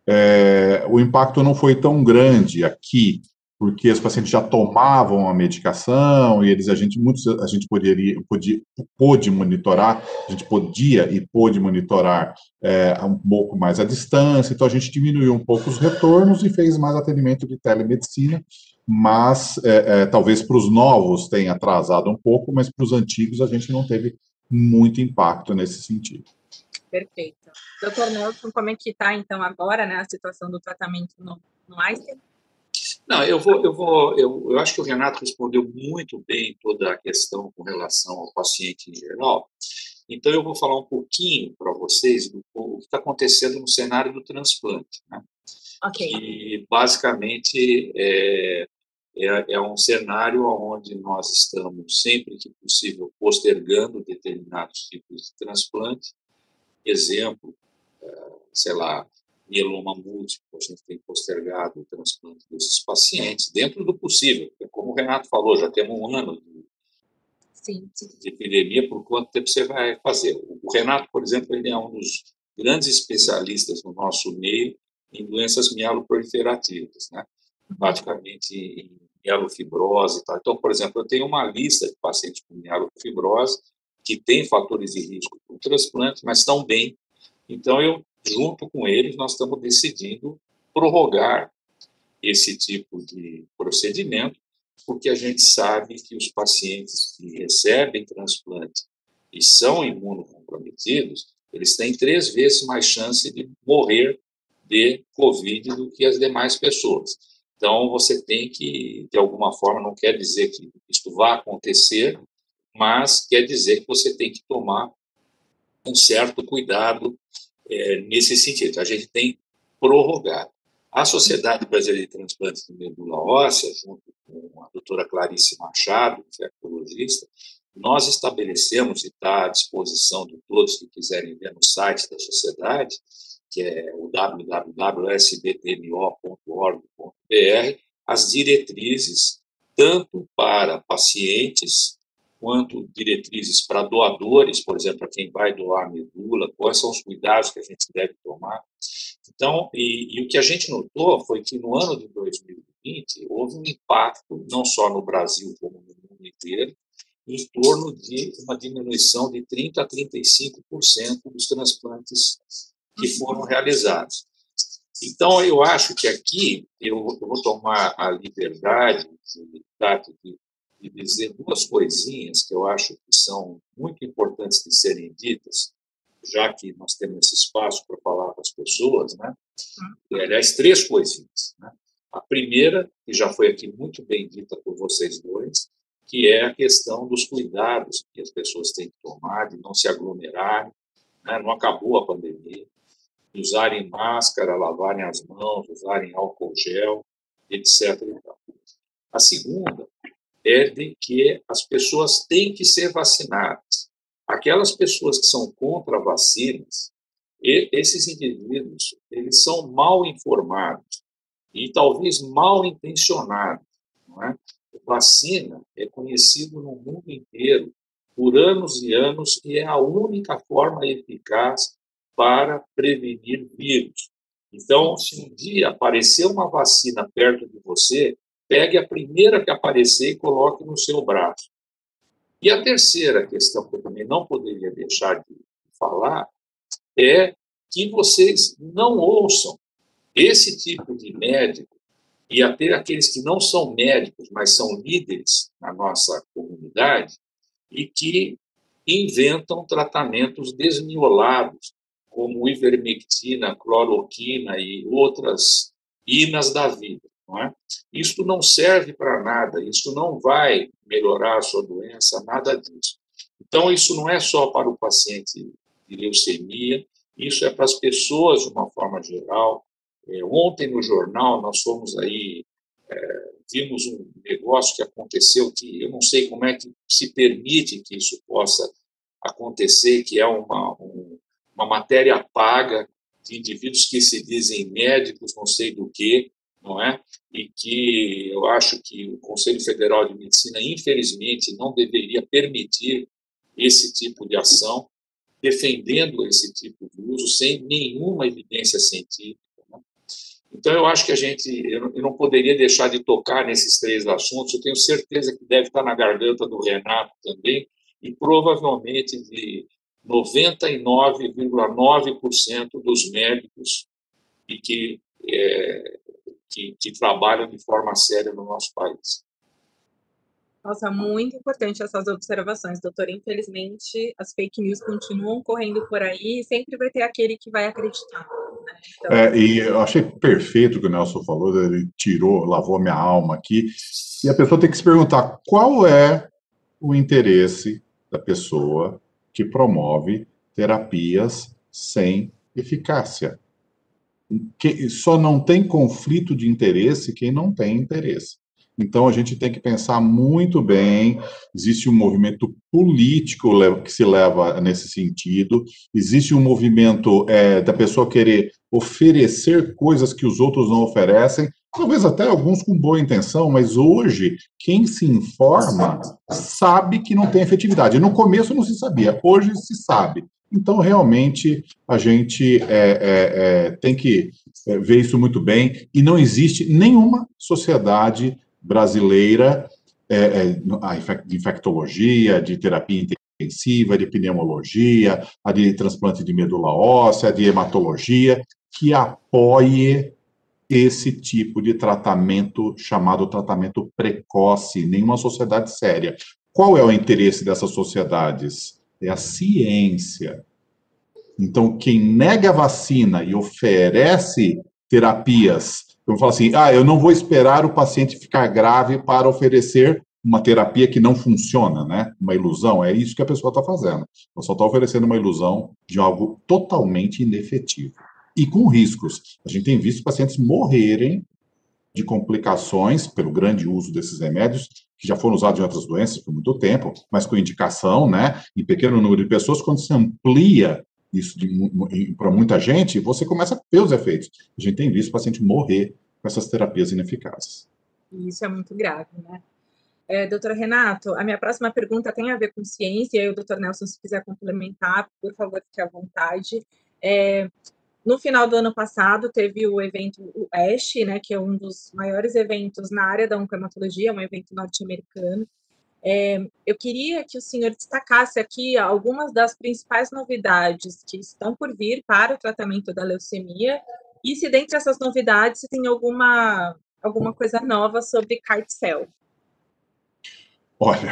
C: é, o impacto não foi tão grande aqui, porque os pacientes já tomavam a medicação e eles, a gente, muitos, a gente poderia, podia, pôde monitorar, a gente podia e pôde monitorar é, um pouco mais à distância, então a gente diminuiu um pouco os retornos e fez mais atendimento de telemedicina, mas é, é, talvez para os novos tenha atrasado um pouco, mas para os antigos a gente não teve muito impacto nesse sentido.
A: Perfeito. doutor Nelson, como é que está, então, agora, né, a situação do tratamento no, no Einstein?
B: Não, eu vou, eu vou, eu, eu acho que o Renato respondeu muito bem toda a questão com relação ao paciente em geral. Então, eu vou falar um pouquinho para vocês do o que está acontecendo no cenário do transplante, né?
A: Ok.
B: Que, basicamente, é, é, é um cenário onde nós estamos, sempre que possível, postergando determinados tipos de transplante. Exemplo, sei lá, mieloma múltiplo, a gente tem postergado o transplante desses pacientes, dentro do possível, porque, como o Renato falou, já temos um ano de,
A: Sim.
B: de epidemia, por quanto tempo você vai fazer? O Renato, por exemplo, ele é um dos grandes especialistas no nosso meio em doenças mieloproliferativas, né? Praticamente em mielofibrose e tal. Então, por exemplo, eu tenho uma lista de pacientes com mielofibrose que têm fatores de risco para o transplante, mas estão bem. Então, eu, junto com eles, nós estamos decidindo prorrogar esse tipo de procedimento, porque a gente sabe que os pacientes que recebem transplante e são imunocomprometidos, Eles têm três vezes mais chance de morrer de Covid do que as demais pessoas. Então, você tem que, de alguma forma, não quer dizer que isso vai acontecer, mas quer dizer que você tem que tomar um certo cuidado é, nesse sentido. A gente tem prorrogado. A Sociedade Brasileira de Transplantes de Medula Óssea, junto com a doutora Clarice Machado, infectologista, nós estabelecemos, e está à disposição de todos que quiserem ver no site da sociedade, que é o w w w ponto s b t m o ponto org ponto b r, as diretrizes tanto para pacientes quanto diretrizes para doadores, por exemplo, para quem vai doar medula, quais são os cuidados que a gente deve tomar. Então, e, e o que a gente notou foi que no ano de dois mil e vinte houve um impacto, não só no Brasil, como no mundo inteiro, em torno de uma diminuição de trinta a trinta e cinco por cento dos transplantes que foram realizados. Então, eu acho que aqui eu, eu vou tomar a liberdade de, de, de dizer duas coisinhas que eu acho que são muito importantes de serem ditas, já que nós temos esse espaço para falar com as pessoas, né? E, aliás, três coisinhas, né? A primeira, que já foi aqui muito bem dita por vocês dois, que é a questão dos cuidados que as pessoas têm que tomar, de não se aglomerarem, né? Não acabou a pandemia, de usarem máscara, lavarem as mãos, usarem álcool gel, etcétera. A segunda é de que as pessoas têm que ser vacinadas. Aquelas pessoas que são contra vacinas, e esses indivíduos, eles são mal informados e talvez mal intencionados, não é? Vacina é conhecido no mundo inteiro por anos e anos e é a única forma eficaz para prevenir vírus. Então, se um dia aparecer uma vacina perto de você, pegue a primeira que aparecer e coloque no seu braço. E a terceira questão que eu também não poderia deixar de falar é que vocês não ouçam esse tipo de médico e até aqueles que não são médicos, mas são líderes na nossa comunidade e que inventam tratamentos desmiolados, como ivermectina, cloroquina e outras inas da vida. Não é? Isso não serve para nada, isso não vai melhorar a sua doença, nada disso. Então, isso não é só para o paciente de leucemia, isso é para as pessoas de uma forma geral. É, ontem, no jornal, nós fomos aí, é, vimos um negócio que aconteceu que eu não sei como é que se permite que isso possa acontecer, que é uma, um, uma matéria paga de indivíduos que se dizem médicos, não sei do que, não é? E que eu acho que o Conselho Federal de Medicina, infelizmente, não deveria permitir esse tipo de ação, defendendo esse tipo de uso sem nenhuma evidência científica. Né? Então, eu acho que a gente, eu não poderia deixar de tocar nesses três assuntos, eu tenho certeza que deve estar na garganta do Renato também, e provavelmente de noventa e nove vírgula nove por cento dos médicos e que é, Que, que trabalham de forma séria no nosso país.
A: Nossa, muito importante essas observações, doutor. Infelizmente, as fake news continuam correndo por aí e sempre vai ter aquele que vai acreditar. Né? Então...
C: É, e eu achei perfeito o que o Nelson falou, ele tirou, lavou a minha alma aqui, e a pessoa tem que se perguntar qual é o interesse da pessoa que promove terapias sem eficácia. Que só não tem conflito de interesse quem não tem interesse. Então, a gente tem que pensar muito bem, existe um movimento político que se leva nesse sentido, existe um movimento é, da pessoa querer oferecer coisas que os outros não oferecem, talvez até alguns com boa intenção, mas hoje, quem se informa sabe que não tem efetividade. No começo não se sabia, hoje se sabe. Então, realmente, a gente é, é, é, tem que é, ver isso muito bem, e não existe nenhuma sociedade brasileira é, é, de infectologia, de terapia intensiva, de pneumologia, a de transplante de medula óssea, de hematologia, que apoie esse tipo de tratamento chamado tratamento precoce, nenhuma sociedade séria. Qual é o interesse dessas sociedades? É a ciência. Então, quem nega a vacina e oferece terapias, eu falo assim, ah, eu não vou esperar o paciente ficar grave para oferecer uma terapia que não funciona, né? Uma ilusão, é isso que a pessoa está fazendo. Ela só está oferecendo uma ilusão de algo totalmente inefetivo. E com riscos. A gente tem visto pacientes morrerem de complicações pelo grande uso desses remédios, que já foram usados em outras doenças por muito tempo, mas com indicação, né, em pequeno número de pessoas, quando se amplia isso para muita gente, você começa a ver os efeitos. A gente tem visto o paciente morrer com essas terapias ineficazes.
A: Isso é muito grave, né? É, doutor Renato, a minha próxima pergunta tem a ver com ciência, e aí o doutor Nelson, se quiser complementar, por favor, fique à vontade. É, no final do ano passado, teve o evento o ASH, né, que é um dos maiores eventos na área da oncohematologia, um evento norte-americano. É, eu queria que o senhor destacasse aqui algumas das principais novidades que estão por vir para o tratamento da leucemia, e se dentre essas novidades se tem alguma, alguma coisa nova sobre CAR-T-cell.
C: Olha,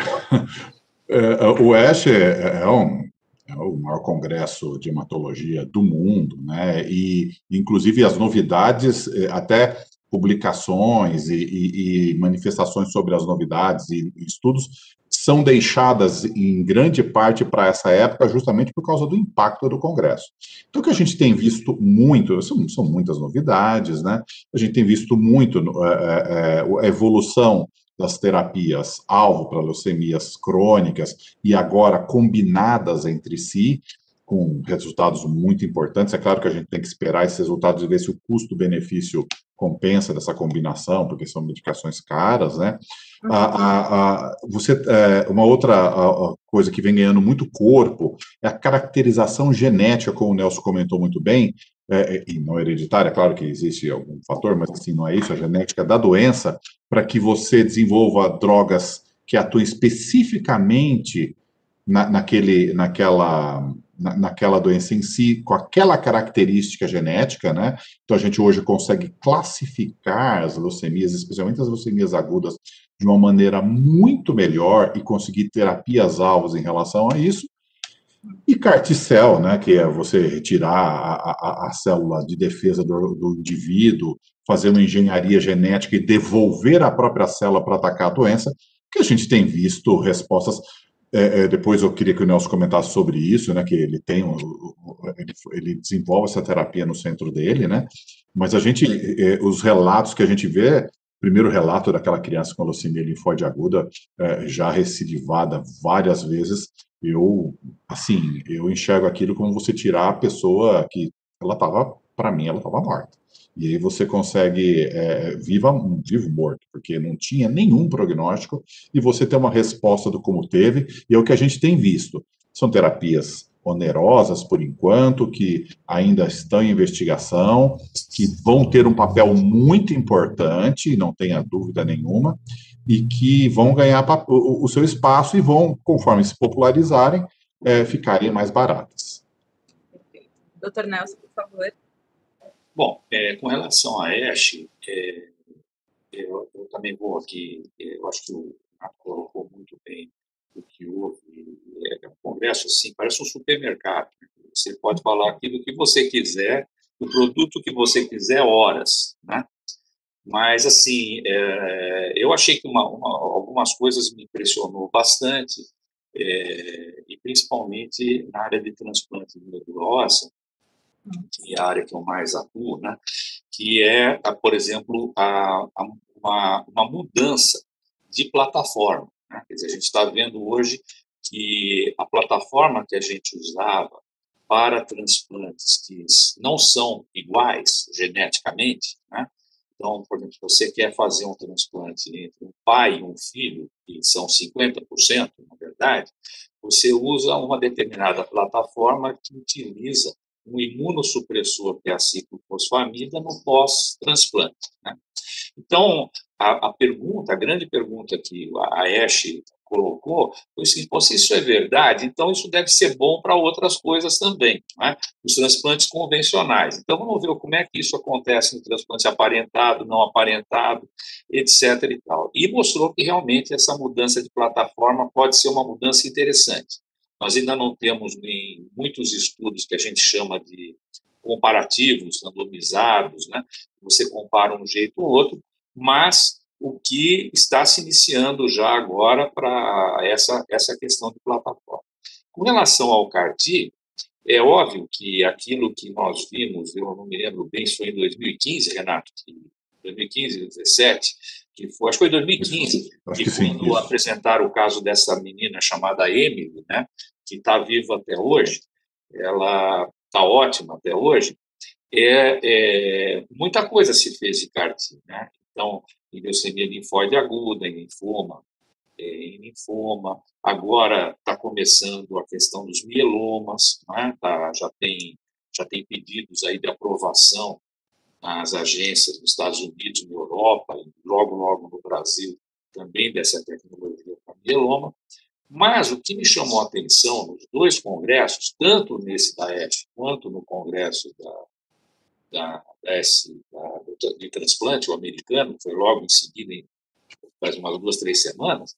C: é, o ASH é, é, um, é o maior congresso de hematologia do mundo, né? E, inclusive, as novidades, até publicações e, e, e manifestações sobre as novidades e, e estudos são deixadas em grande parte para essa época justamente por causa do impacto do congresso. Então, o que a gente tem visto muito, são, são muitas novidades, né? A gente tem visto muito é, é, a evolução das terapias alvo para leucemias crônicas e agora combinadas entre si, com resultados muito importantes. É claro que a gente tem que esperar esses resultados e ver se o custo-benefício compensa dessa combinação, porque são medicações caras, né? Uhum. A, a, a, você, é, uma outra a, a coisa que vem ganhando muito corpo é a caracterização genética, como o Nelson comentou muito bem, é, e não hereditária, claro que existe algum fator, mas assim, não é isso, a genética da doença, para que você desenvolva drogas que atuem especificamente na, naquele, naquela, na, naquela doença em si, com aquela característica genética, né? Então, a gente hoje consegue classificar as leucemias, especialmente as leucemias agudas, de uma maneira muito melhor e conseguir terapias-alvos em relação a isso. E CAR-T-cell, né, que é você retirar a, a, a célula de defesa do, do indivíduo, fazer uma engenharia genética e devolver a própria célula para atacar a doença, que a gente tem visto respostas. É, é, depois eu queria que o Nelson comentasse sobre isso, né, que ele tem, ele, ele desenvolve essa terapia no centro dele, né, mas a gente, é, os relatos que a gente vê, primeiro relato daquela criança com leucemia linfóide aguda, é, já recidivada várias vezes, eu, assim, eu enxergo aquilo como você tirar a pessoa que ela estava, para mim, ela estava morta. E aí você consegue, é, viva, vivo morto, porque não tinha nenhum prognóstico, e você tem uma resposta do como teve, e é o que a gente tem visto. São terapias onerosas, por enquanto, que ainda estão em investigação, que vão ter um papel muito importante, não tenha dúvida nenhuma, e que vão ganhar o seu espaço e vão, conforme se popularizarem, é, ficarem mais baratas.
A: Perfeito. doutor Nelson, por favor.
B: Bom, é, com relação a ASH, é, eu, eu também vou aqui, eu acho que o Renato colocou muito bem o que houve, é um congresso assim, parece um supermercado, né? Você pode falar aquilo que você quiser, o produto que você quiser, horas, né? Mas, assim, é, eu achei que uma, uma, algumas coisas me impressionou bastante, é, e principalmente na área de transplante de medula óssea, que é a área que eu mais atuo, né? Que é, por exemplo, a, a, uma, uma mudança de plataforma, né? Quer dizer, a gente está vendo hoje que a plataforma que a gente usava para transplantes que não são iguais geneticamente, né? Então, por exemplo, se você quer fazer um transplante entre um pai e um filho, que são cinquenta por cento, na verdade, você usa uma determinada plataforma que utiliza um imunossupressor, que é a ciclofosfamida, no pós-transplante, né? Então, a, a pergunta, a grande pergunta que a ASH colocou foi assim: se isso é verdade, então isso deve ser bom para outras coisas também, né? Os transplantes convencionais. Então, vamos ver como é que isso acontece no transplante aparentado, não aparentado, etc. E tal. E mostrou que realmente essa mudança de plataforma pode ser uma mudança interessante. nós ainda não temos nem muitos estudos que a gente chama de comparativos, randomizados, né? Você compara um jeito ou outro, mas o que está se iniciando já agora para essa, essa questão de plataforma. Com relação ao C A R T, é óbvio que aquilo que nós vimos, eu não me lembro bem se foi em dois mil e quinze, Renato, que, dois mil e quinze, dois mil e dezessete, que foi, acho que foi dois mil e quinze,
C: acho
B: que,
C: que sim,
B: quando
C: isso.
B: apresentaram o caso dessa menina chamada Emily, né, que está viva até hoje, ela está ótima até hoje, é, é, muita coisa se fez de C A R T, né? Então, em leucemia linfóide aguda, em linfoma, é, em linfoma, agora está começando a questão dos mielomas, né? Tá, já tem já tem pedidos aí de aprovação nas agências dos Estados Unidos, na Europa, e logo logo no Brasil também dessa tecnologia para mieloma. Mas o que me chamou a atenção nos dois congressos, tanto nesse da F quanto no congresso da da, da, S, da, de transplante, o americano, que foi logo em seguida, em, faz umas duas, três semanas,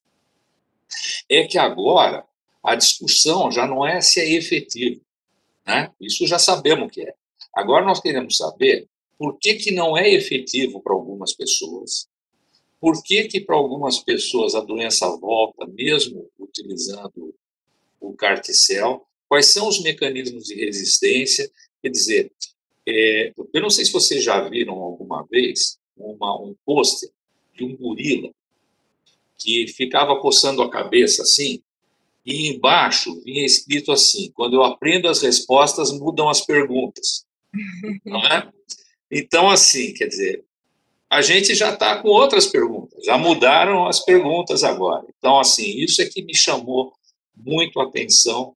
B: é que agora a discussão já não é se é efetivo, né? Isso já sabemos que é. Agora nós queremos saber por que, que não é efetivo para algumas pessoas, por que, que para algumas pessoas a doença volta, mesmo utilizando o C A R T-cell, quais são os mecanismos de resistência, quer dizer, É, eu não sei se vocês já viram alguma vez uma, um pôster de um gorila que ficava coçando a cabeça assim, e embaixo vinha escrito assim: quando eu aprendo as respostas, mudam as perguntas. Não é? Então, assim, quer dizer, a gente já está com outras perguntas, já mudaram as perguntas agora. Então, assim, isso é que me chamou muito a atenção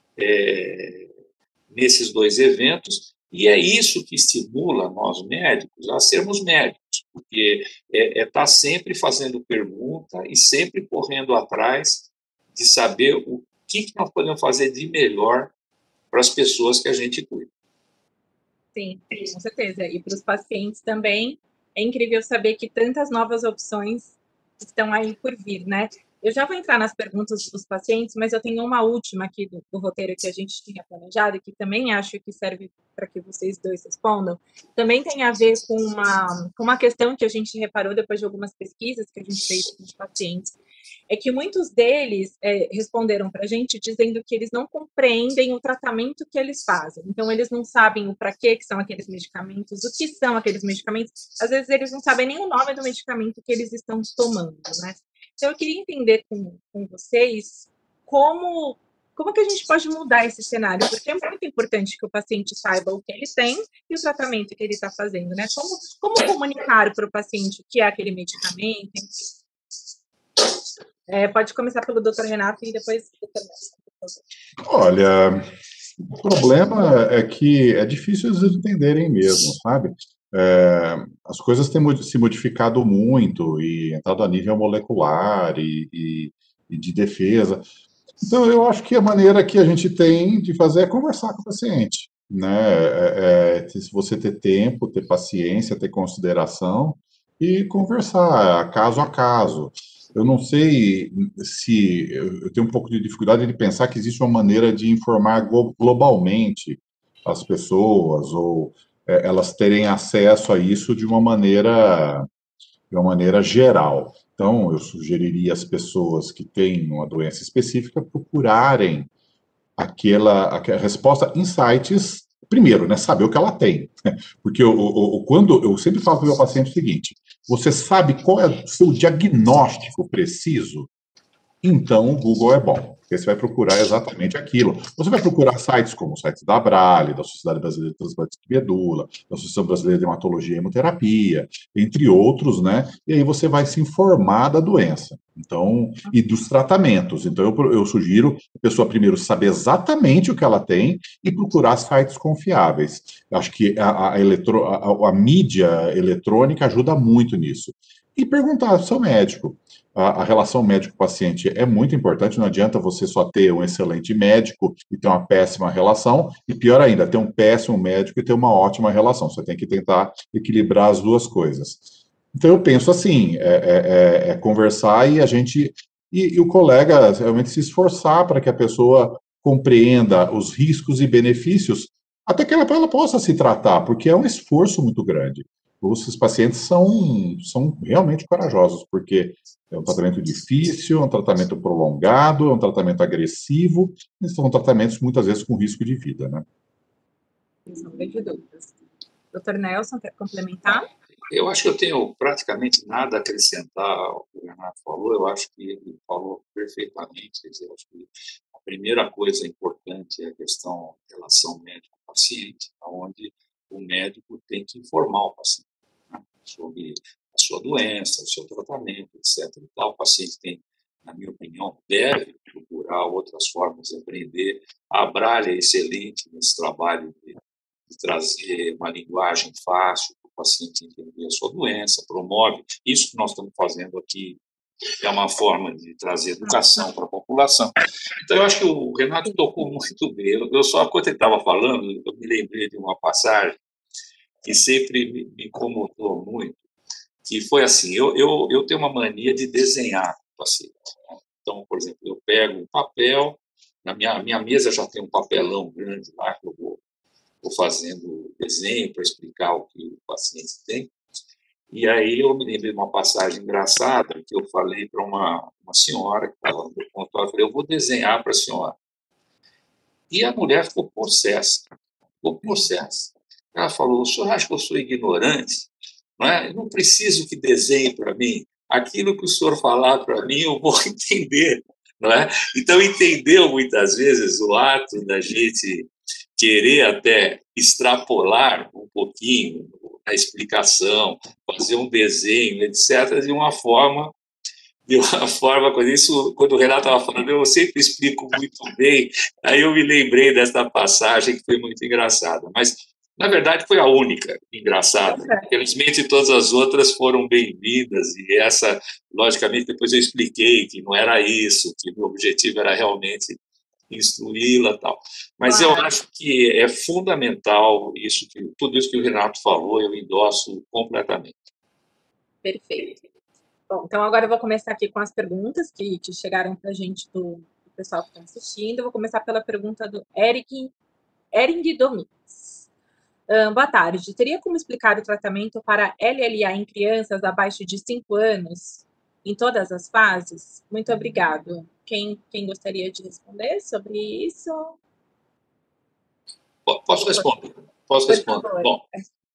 B: é, nesses dois eventos. E é isso que estimula nós médicos a sermos médicos, porque é estar é tá sempre fazendo pergunta e sempre correndo atrás de saber o que, que nós podemos fazer de melhor para as pessoas que a gente cuida.
A: Sim, com certeza. E para os pacientes também, é incrível saber que tantas novas opções estão aí por vir, né? Eu já vou entrar nas perguntas dos pacientes, mas eu tenho uma última aqui do, do roteiro que a gente tinha planejado, e que também acho que serve para que vocês dois respondam. Também tem a ver com uma, com uma questão que a gente reparou depois de algumas pesquisas que a gente fez com os pacientes, é que muitos deles é, responderam para a gente dizendo que eles não compreendem o tratamento que eles fazem. Então, eles não sabem o para que são aqueles medicamentos, o que são aqueles medicamentos. Às vezes, eles não sabem nem o nome do medicamento que eles estão tomando, né? Então, eu queria entender com, com vocês como, como que a gente pode mudar esse cenário, porque é muito importante que o paciente saiba o que ele tem e o tratamento que ele está fazendo, né? Como, como comunicar para o paciente o que é aquele medicamento, enfim. É, pode começar pelo doutor Renato e depois...
C: Olha, o problema é que é difícil eles entenderem mesmo, sabe? É, as coisas têm se modificado muito e entrado a nível molecular e, e, e de defesa. Então, eu acho que a maneira que a gente tem de fazer é conversar com o paciente, né? É, é, se você ter tempo, ter paciência, ter consideração e conversar caso a caso. Eu não sei se... Eu tenho um pouco de dificuldade de pensar que existe uma maneira de informar globalmente as pessoas ou é, elas terem acesso a isso de uma maneira, de uma maneira geral. Então, eu sugeriria às pessoas que têm uma doença específica procurarem aquela, aquela resposta em sites, primeiro, né, saber o que ela tem. Porque eu, eu, quando, eu sempre falo para o meu paciente o seguinte: você sabe qual é o seu diagnóstico preciso? Então, o Google é bom, porque você vai procurar exatamente aquilo. Você vai procurar sites como o site da Abrale, da Sociedade Brasileira de Transplante de Medula, da Associação Brasileira de Hematologia e Hemoterapia, entre outros, né? E aí você vai se informar da doença, então, e dos tratamentos. Então, eu, eu sugiro a pessoa primeiro saber exatamente o que ela tem e procurar sites confiáveis. Eu acho que a, a, eletro, a, a mídia eletrônica ajuda muito nisso. E perguntar ao seu médico. A, a relação médico-paciente é muito importante, não adianta você só ter um excelente médico e ter uma péssima relação, e pior ainda, ter um péssimo médico e ter uma ótima relação. Você tem que tentar equilibrar as duas coisas. Então, eu penso assim, é, é, é conversar e a gente... E, e o colega realmente se esforçar para que a pessoa compreenda os riscos e benefícios, até que ela, ela possa se tratar, porque é um esforço muito grande. Os pacientes são, são realmente corajosos, porque é um tratamento difícil, é um tratamento prolongado, é um tratamento agressivo, e são tratamentos muitas vezes com risco de vida, né?
A: Não vejo dúvidas. doutor Nelson, quer complementar?
B: Eu acho que eu tenho praticamente nada a acrescentar ao que o Renato falou. Eu acho que ele falou perfeitamente. Quer dizer, eu acho que a primeira coisa importante é a questão da relação médico-paciente, onde o médico tem que informar o paciente, né, sobre a sua doença, o seu tratamento, etcétera. Então, o paciente tem, na minha opinião, deve procurar outras formas de aprender. A Abralia é excelente nesse trabalho de, de trazer uma linguagem fácil, o paciente entender a sua doença, promove. Isso que nós estamos fazendo aqui é uma forma de trazer educação para a população. Então, eu acho que o Renato tocou muito bem. Eu, eu só, quando ele estava falando, eu me lembrei de uma passagem que sempre me, me incomodou muito, que foi assim, eu, eu, eu tenho uma mania de desenhar o paciente. Então, por exemplo, eu pego um papel, na minha, minha mesa já tem um papelão grande lá, que eu vou Estou fazendo desenho para explicar o que o paciente tem. E aí eu me lembrei de uma passagem engraçada que eu falei para uma, uma senhora que estava no consultório, eu falei, eu vou desenhar para a senhora. E a mulher ficou possessa, ficou possessa. Ela falou, o senhor acha que eu sou ignorante? Não é? Eu não preciso que desenhe para mim. Aquilo que o senhor falar para mim, eu vou entender. Não é? Então, entendeu muitas vezes o ato da gente querer até extrapolar um pouquinho a explicação, fazer um desenho, etcétera, de uma forma, de uma forma, quando, isso, quando o Renato estava falando, eu sempre explico muito bem, aí eu me lembrei dessa passagem que foi muito engraçada, mas, na verdade, foi a única engraçada. Infelizmente, todas as outras foram bem-vindas, e essa, logicamente, depois eu expliquei que não era isso, que o meu objetivo era realmente instruí-la e tal. Mas eu acho que é fundamental isso, que, tudo isso que o Renato falou, eu endosso completamente.
A: Perfeito. Bom, então agora eu vou começar aqui com as perguntas que, que chegaram para a gente do, do pessoal que está assistindo. Eu vou começar pela pergunta do Eric, Eric Domingues. Uh, boa tarde. Teria como explicar o tratamento para L L A em crianças abaixo de cinco anos, em todas as fases? Muito obrigado. Quem, quem gostaria de responder sobre isso?
B: Posso responder? Posso responder? Bom,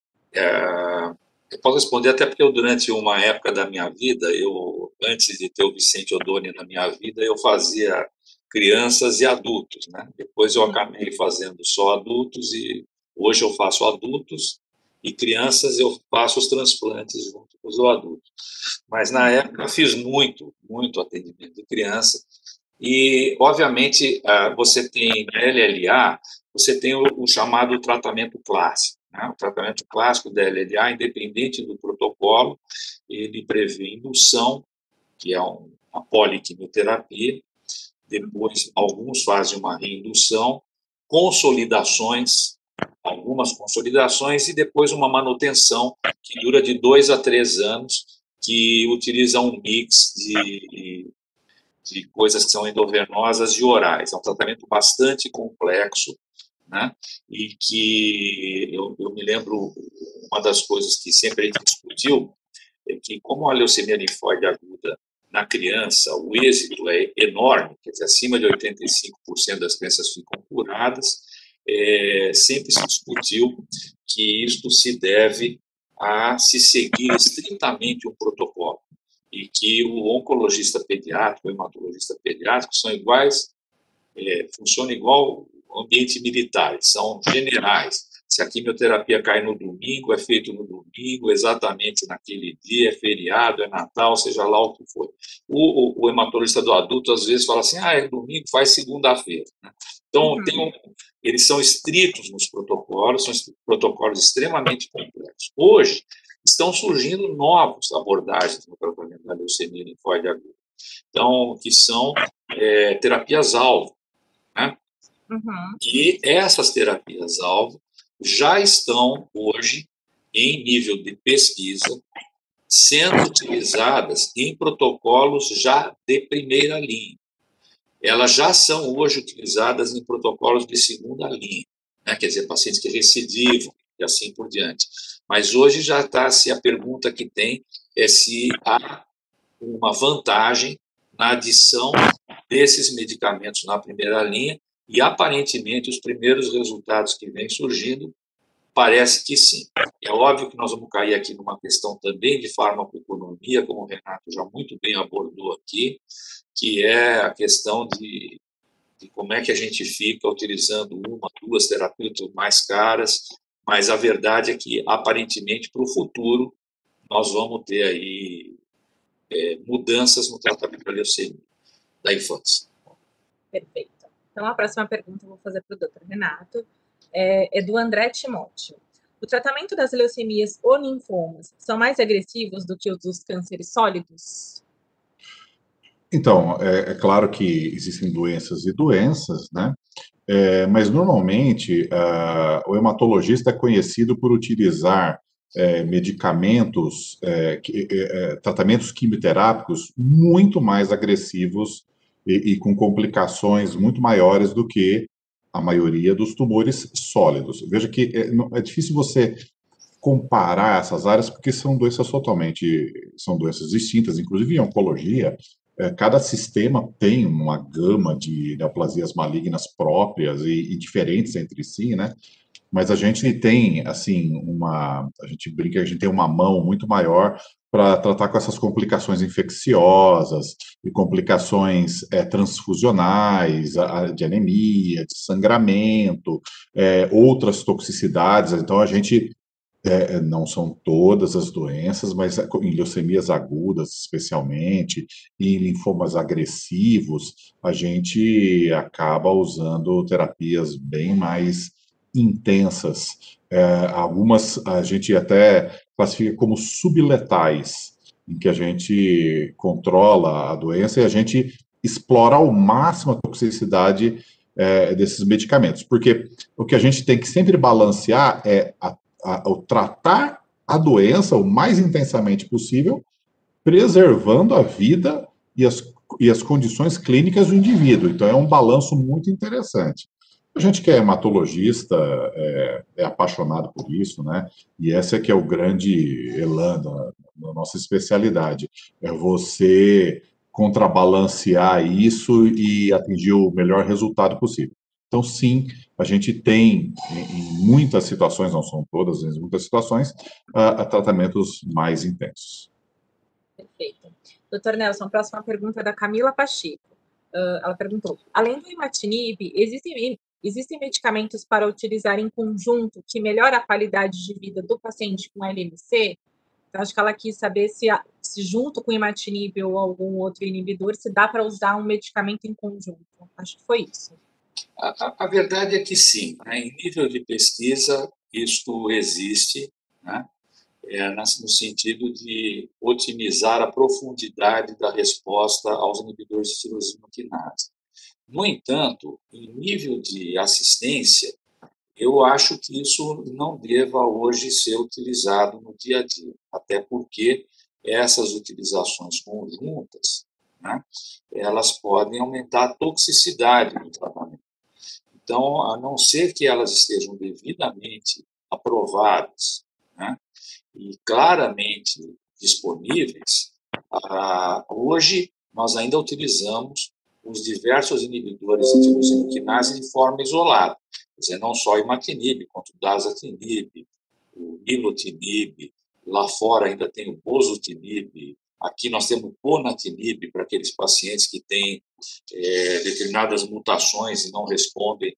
B: é, eu posso responder até porque eu, durante uma época da minha vida, eu, antes de ter o Vicente Oddoni na minha vida, eu fazia crianças e adultos, né? Depois eu acabei fazendo só adultos e hoje eu faço adultos e crianças eu faço os transplantes junto com os adultos. Mas na época eu fiz muito, muito atendimento de criança e, obviamente, você tem na L L A, você tem o, o chamado tratamento clássico. Né? O tratamento clássico da L L A, independente do protocolo, ele prevê indução, que é um, uma poliquimioterapia, depois alguns fazem uma reindução, consolidações, algumas consolidações, e depois uma manutenção que dura de dois a três anos, que utiliza um mix de, de coisas que são endovenosas e orais. É um tratamento bastante complexo, né? E que eu, eu me lembro, uma das coisas que sempre a gente discutiu é que, como a leucemia linfóide aguda na criança, o êxito é enorme, quer dizer, acima de oitenta e cinco por cento das crianças ficam curadas, é, sempre se discutiu que isto se deve a se seguir estritamente um protocolo, e que o oncologista pediátrico, o hematologista pediátrico são iguais, é, funcionam igual ao ambiente militar, são generais. Se a quimioterapia cai no domingo, é feito no domingo, exatamente naquele dia, é feriado, é Natal, seja lá o que for. O, o, o hematologista do adulto, às vezes, fala assim, ah, é domingo, faz segunda-feira. Então, uhum. tem um, eles são estritos nos protocolos, são protocolos extremamente complexos. Hoje, estão surgindo novas abordagens no tratamento da leucemia linfóide aguda, então, que são é, terapias-alvo, né? Uhum. E essas terapias-alvo já estão hoje, em nível de pesquisa, sendo utilizadas em protocolos já de primeira linha. elas já são hoje utilizadas em protocolos de segunda linha, né? Quer dizer, pacientes que recidivam e assim por diante. Mas hoje já está, se a pergunta que tem é se há uma vantagem na adição desses medicamentos na primeira linha, e aparentemente os primeiros resultados que vêm surgindo parece que sim. É óbvio que nós vamos cair aqui numa questão também de farmacoeconomia, como o Renato já muito bem abordou aqui, que é a questão de, de como é que a gente fica utilizando uma, duas terapêuticas mais caras, mas a verdade é que, aparentemente, para o futuro, nós vamos ter aí é, mudanças no tratamento da leucemia da infância.
A: Perfeito. Então, a próxima pergunta eu vou fazer para o doutor Renato, é, é do André Timóteo. O tratamento das leucemias ou linfomas são mais agressivos do que os dos cânceres sólidos?
C: Então, é, é claro que existem doenças e doenças, né? É, mas normalmente ah, o hematologista é conhecido por utilizar é, medicamentos, é, que- é, é, tratamentos quimioterápicos muito mais agressivos e, e com complicações muito maiores do que a maioria dos tumores sólidos. Veja que é, não- é difícil você comparar essas áreas porque são doenças totalmente, são doenças distintas, inclusive em oncologia, eh, cada sistema tem uma gama de neoplasias malignas próprias e, e diferentes entre si, né? Mas a gente tem, assim, uma, a gente brinca, a gente tem uma mão muito maior para tratar com essas complicações infecciosas e complicações eh, transfusionais, a- a- de anemia, de sangramento, eh, outras toxicidades. Então, a gente é, não são todas as doenças, mas em leucemias agudas, especialmente, e em linfomas agressivos, a gente acaba usando terapias bem mais intensas. É, algumas a gente até classifica como subletais, em que a gente controla a doença e a gente explora ao máximo a toxicidade é, desses medicamentos, porque o que a gente tem que sempre balancear é a a, o tratar a doença o mais intensamente possível, preservando a vida e as, e as condições clínicas do indivíduo. Então, é um balanço muito interessante. A gente que é hematologista é, é apaixonado por isso, né? E esse é que é o grande elan da, da nossa especialidade. É você contrabalancear isso e atingir o melhor resultado possível. Então, sim, a gente tem, em muitas situações, não são todas, em muitas situações, a, a tratamentos mais intensos.
A: Perfeito. doutor Nelson, a próxima pergunta é da Camila Pacheco. Uh, ela perguntou, além do imatinib, existem, existem medicamentos para utilizar em conjunto que melhora a qualidade de vida do paciente com L M C? Então, acho que ela quis saber se, se junto com o imatinib ou algum outro inibidor, se dá para usar um medicamento em conjunto. Acho que foi isso.
B: A, a, a verdade é que sim, né? Em nível de pesquisa, isto existe, né? É, no sentido de otimizar a profundidade da resposta aos inibidores de tirosina quinase. No entanto, em nível de assistência, eu acho que isso não deva hoje ser utilizado no dia a dia, até porque essas utilizações conjuntas, né, elas podem aumentar a toxicidade do tratamento. Então, a não ser que elas estejam devidamente aprovadas, né, e claramente disponíveis, ah, hoje nós ainda utilizamos os diversos inibidores de tirosina quinase de forma isolada. Quer dizer, não só o imatinib, quanto o dasatinib, o nilotinib, lá fora ainda tem o bosutinib, aqui nós temos o ponatinib para aqueles pacientes que têm é, determinadas mutações e não respondem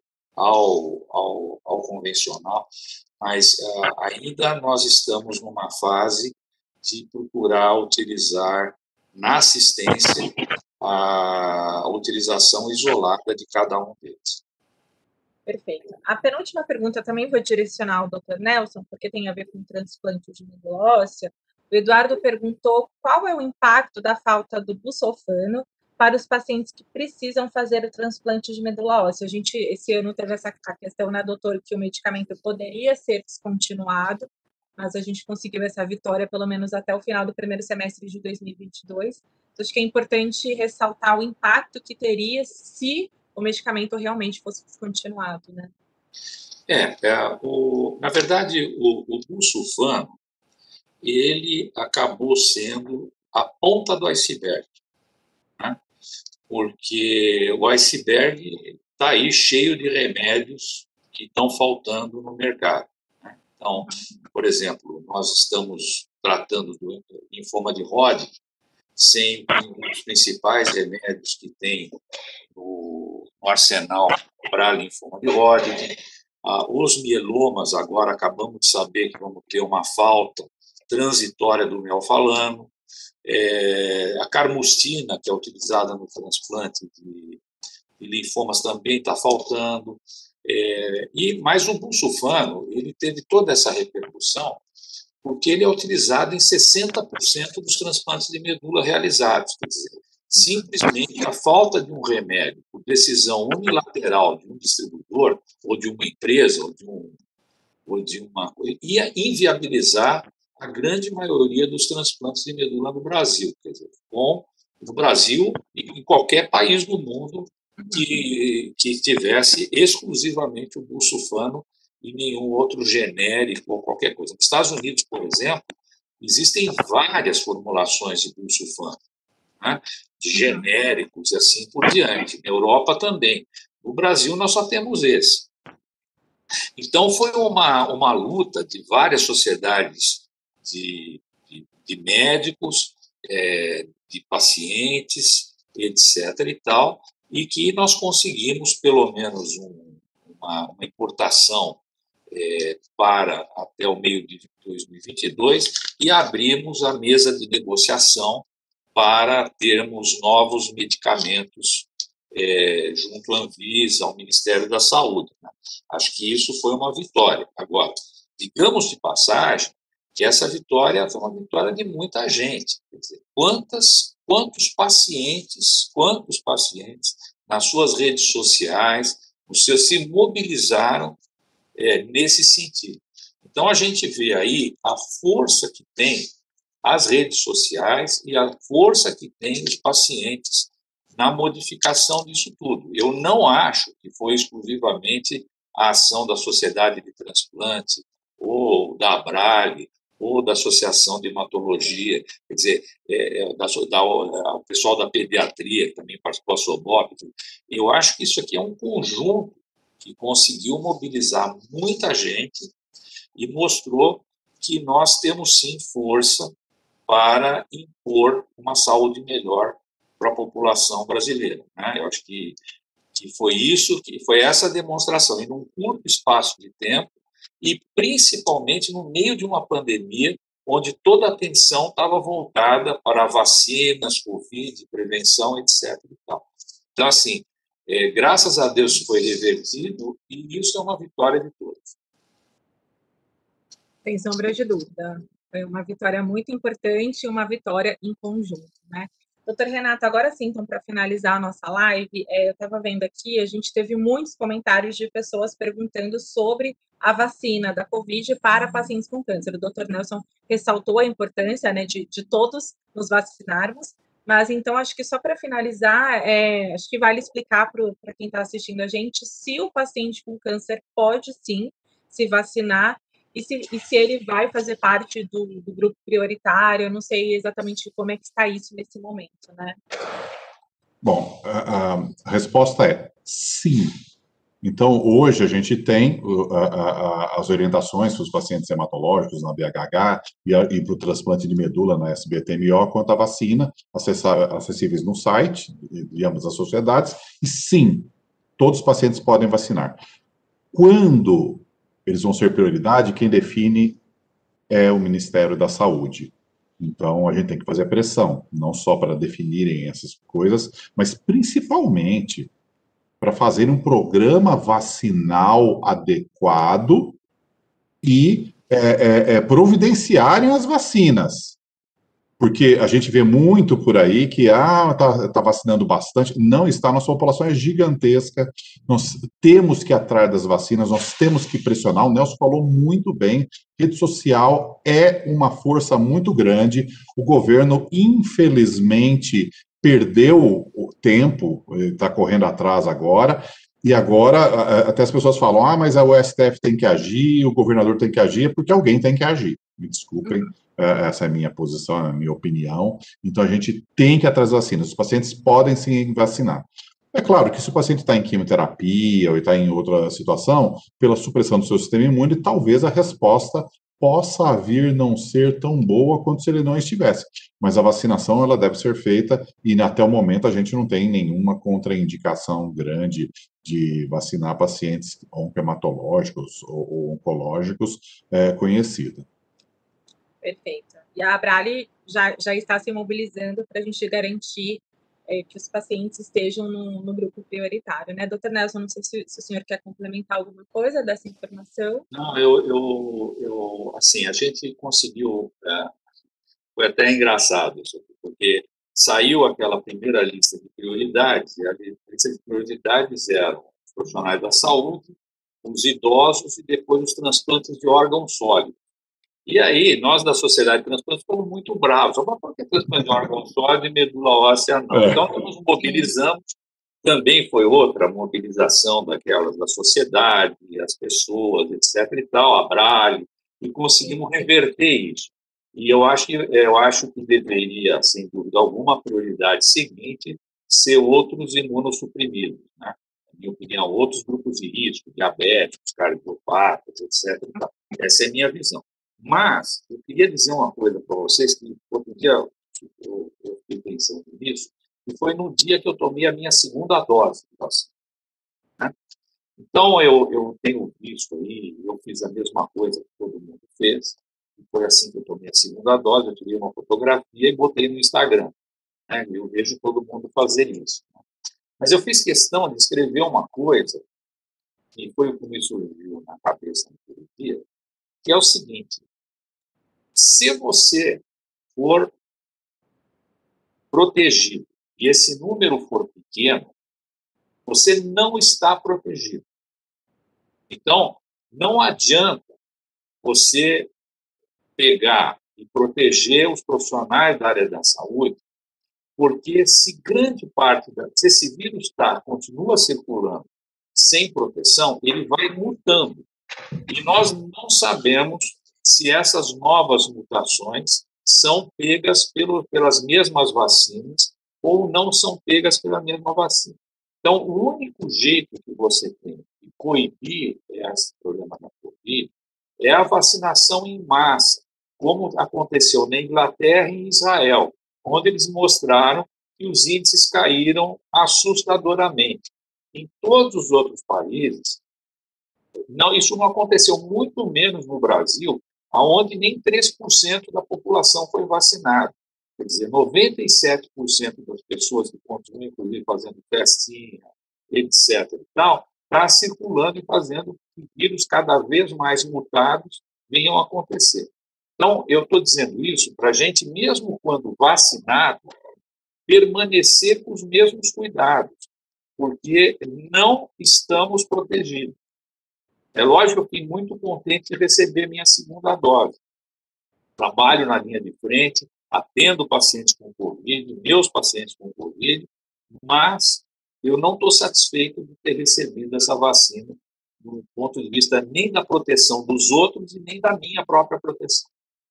B: ao, ao, ao convencional, mas uh, ainda nós estamos numa fase de procurar utilizar na assistência a utilização isolada de cada um deles.
A: Perfeito. A penúltima pergunta também vou direcionar ao doutor Nelson, porque tem a ver com transplante de medula óssea. O Eduardo perguntou qual é o impacto da falta do busulfano para os pacientes que precisam fazer o transplante de medula óssea. A gente, esse ano, teve essa questão, né, doutor, que o medicamento poderia ser descontinuado, mas a gente conseguiu essa vitória, pelo menos até o final do primeiro semestre de dois mil e vinte e dois. Acho que é importante ressaltar o impacto que teria se o medicamento realmente fosse descontinuado, né?
B: É, é o, na verdade, o, o busulfano, ele acabou sendo a ponta do iceberg, né? Porque o iceberg está aí cheio de remédios que estão faltando no mercado, né? Então, por exemplo, nós estamos tratando do linfoma de Hodgkin sem um dos principais remédios que tem no, no arsenal para linfoma de Hodgkin. Ah, os mielomas, agora acabamos de saber que vamos ter uma falta transitória do melfalano. É, a carmustina, que é utilizada no transplante de, de linfomas, também está faltando. É, e, mas o busulfano, ele teve toda essa repercussão porque ele é utilizado em sessenta por cento dos transplantes de medula realizados. Quer dizer, simplesmente a falta de um remédio por decisão unilateral de um distribuidor, ou de uma empresa, ou de, um, ou de uma coisa, ia inviabilizar a grande maioria dos transplantes de medula no Brasil. Quer dizer, com, no Brasil e em qualquer país do mundo que, que tivesse exclusivamente o busulfano e nenhum outro genérico ou qualquer coisa. Nos Estados Unidos, por exemplo, existem várias formulações de busulfano, né, de genéricos e assim por diante. Na Europa também. No Brasil, nós só temos esse. Então, foi uma, uma luta de várias sociedades de, de, de médicos, é, de pacientes, etc. e tal, e que nós conseguimos, pelo menos, um, uma, uma importação É, para até o meio de dois mil e vinte e dois e abrimos a mesa de negociação para termos novos medicamentos é, junto à Anvisa, ao Ministério da Saúde, né? Acho que isso foi uma vitória. Agora, digamos de passagem que essa vitória foi uma vitória de muita gente. Quer dizer, quantas, quantos pacientes, quantos pacientes nas suas redes sociais, os seus se mobilizaram É, nesse sentido. Então, a gente vê aí a força que tem as redes sociais e a força que tem os pacientes na modificação disso tudo. Eu não acho que foi exclusivamente a ação da Sociedade de Transplante, ou da Abrale, ou da Associação de Hematologia, quer dizer, é, da, da, o pessoal da pediatria, que também participou da SOBOP. Eu acho que isso aqui é um conjunto que conseguiu mobilizar muita gente e mostrou que nós temos, sim, força para impor uma saúde melhor para a população brasileira, né? Eu acho que, que foi isso, que foi essa demonstração, em um curto espaço de tempo e, principalmente, no meio de uma pandemia, onde toda a atenção estava voltada para vacinas, Covid, prevenção, etc. Então, assim, É, graças a Deus foi revertido e isso é uma vitória de todos.
A: Sem sombra de dúvida. Foi uma vitória muito importante e uma vitória em conjunto, né? Doutor Renato, agora sim, então, para finalizar a nossa live, é, eu estava vendo aqui, a gente teve muitos comentários de pessoas perguntando sobre a vacina da Covid para pacientes com câncer. O doutor Nelson ressaltou a importância, né, de, de todos nos vacinarmos. Mas, então, acho que só para finalizar, é, acho que vale explicar para quem está assistindo a gente se o paciente com câncer pode, sim, se vacinar e se, e se ele vai fazer parte do, do grupo prioritário. Eu não sei exatamente como é que está isso nesse momento, né?
C: Bom, a, a resposta é sim. Então, hoje a gente tem uh, a, a, as orientações para os pacientes hematológicos na B H H e, e para o transplante de medula na S B T M O quanto à vacina, acessar, acessíveis no site de, de ambas as sociedades, e sim, todos os pacientes podem vacinar. Quando eles vão ser prioridade, quem define é o Ministério da Saúde. Então, a gente tem que fazer pressão, não só para definirem essas coisas, mas principalmente para fazer um programa vacinal adequado e é, é, é, providenciarem as vacinas. porque a gente vê muito por aí que ah, está tá vacinando bastante. Não está, nossa população é gigantesca, nós temos que ir atrás das vacinas, nós temos que pressionar. O Nelson falou muito bem, rede social é uma força muito grande, o governo, infelizmente, perdeu o tempo, está correndo atrás agora, e agora até as pessoas falam, ah, mas o S T F tem que agir, o governador tem que agir, porque alguém tem que agir. Me desculpem, essa é a minha posição, a minha opinião. Então, a gente tem que ir atrás das vacinas. Os pacientes podem se vacinar. É claro que se o paciente está em quimioterapia ou está em outra situação, pela supressão do seu sistema imune, talvez a resposta possa vir não ser tão boa quanto se ele não estivesse. Mas a vacinação, ela deve ser feita e até o momento a gente não tem nenhuma contraindicação grande de vacinar pacientes oncohematológicos ou oncológicos é, conhecida.
A: Perfeito. E a Abrale já, já está se mobilizando para a gente garantir é, que os pacientes estejam no, no grupo prioritário, né? doutor Nelson, não sei se, se o senhor quer complementar alguma coisa dessa informação.
B: Não, eu, eu, eu assim, a gente conseguiu, é, foi até engraçado isso aqui, porque saiu aquela primeira lista de prioridades, e a lista de prioridades eram os profissionais da saúde, os idosos e depois os transplantes de órgãos sólidos. E aí, nós da Sociedade de Transplante ficamos muito bravos. Mas por que transplante de órgão sólido e medula óssea não? Então, nós nos mobilizamos. Também foi outra mobilização daquelas da sociedade, as pessoas, etc e tal, a Abrale, e conseguimos reverter isso. E eu acho que, eu acho que deveria, sem dúvida alguma, a prioridade seguinte ser outros imunossuprimidos, né? Na minha opinião, outros grupos de risco, diabéticos, cardiopatas, etc e tal. Essa é a minha visão. Mas, eu queria dizer uma coisa para vocês, que outro dia eu, eu, eu fiquei pensando nisso, e foi no dia que eu tomei a minha segunda dose de vacina, né? Então, eu, eu tenho visto aí, eu fiz a mesma coisa que todo mundo fez, e foi assim que eu tomei a segunda dose, eu tirei uma fotografia e botei no Instagram, né? Eu vejo todo mundo fazer isso, né? Mas eu fiz questão de escrever uma coisa, e foi o que me surgiu na cabeça naquele dia, que é o seguinte: se você for protegido e esse número for pequeno, você não está protegido. Então, não adianta você pegar e proteger os profissionais da área da saúde, porque se grande parte, da, se esse vírus tá, continua circulando sem proteção, ele vai mutando. E nós não sabemos se essas novas mutações são pegas pelo, pelas mesmas vacinas ou não são pegas pela mesma vacina. Então, o único jeito que você tem de coibir esse problema da Covid é a vacinação em massa, como aconteceu na Inglaterra e em Israel, onde eles mostraram que os índices caíram assustadoramente. Em todos os outros países, não, isso não aconteceu, muito menos no Brasil, onde nem três por cento da população foi vacinada. Quer dizer, noventa e sete por cento das pessoas que continuam, inclusive, fazendo testinha, etc e tal, está circulando e fazendo que vírus cada vez mais mutados venham a acontecer. Então, eu estou dizendo isso para a gente, mesmo quando vacinado, permanecer com os mesmos cuidados, porque não estamos protegidos. É lógico que eu fiquei muito contente de receber minha segunda dose. Trabalho na linha de frente, atendo pacientes com Covid, meus pacientes com Covid, mas eu não estou satisfeito de ter recebido essa vacina do ponto de vista nem da proteção dos outros e nem da minha própria proteção.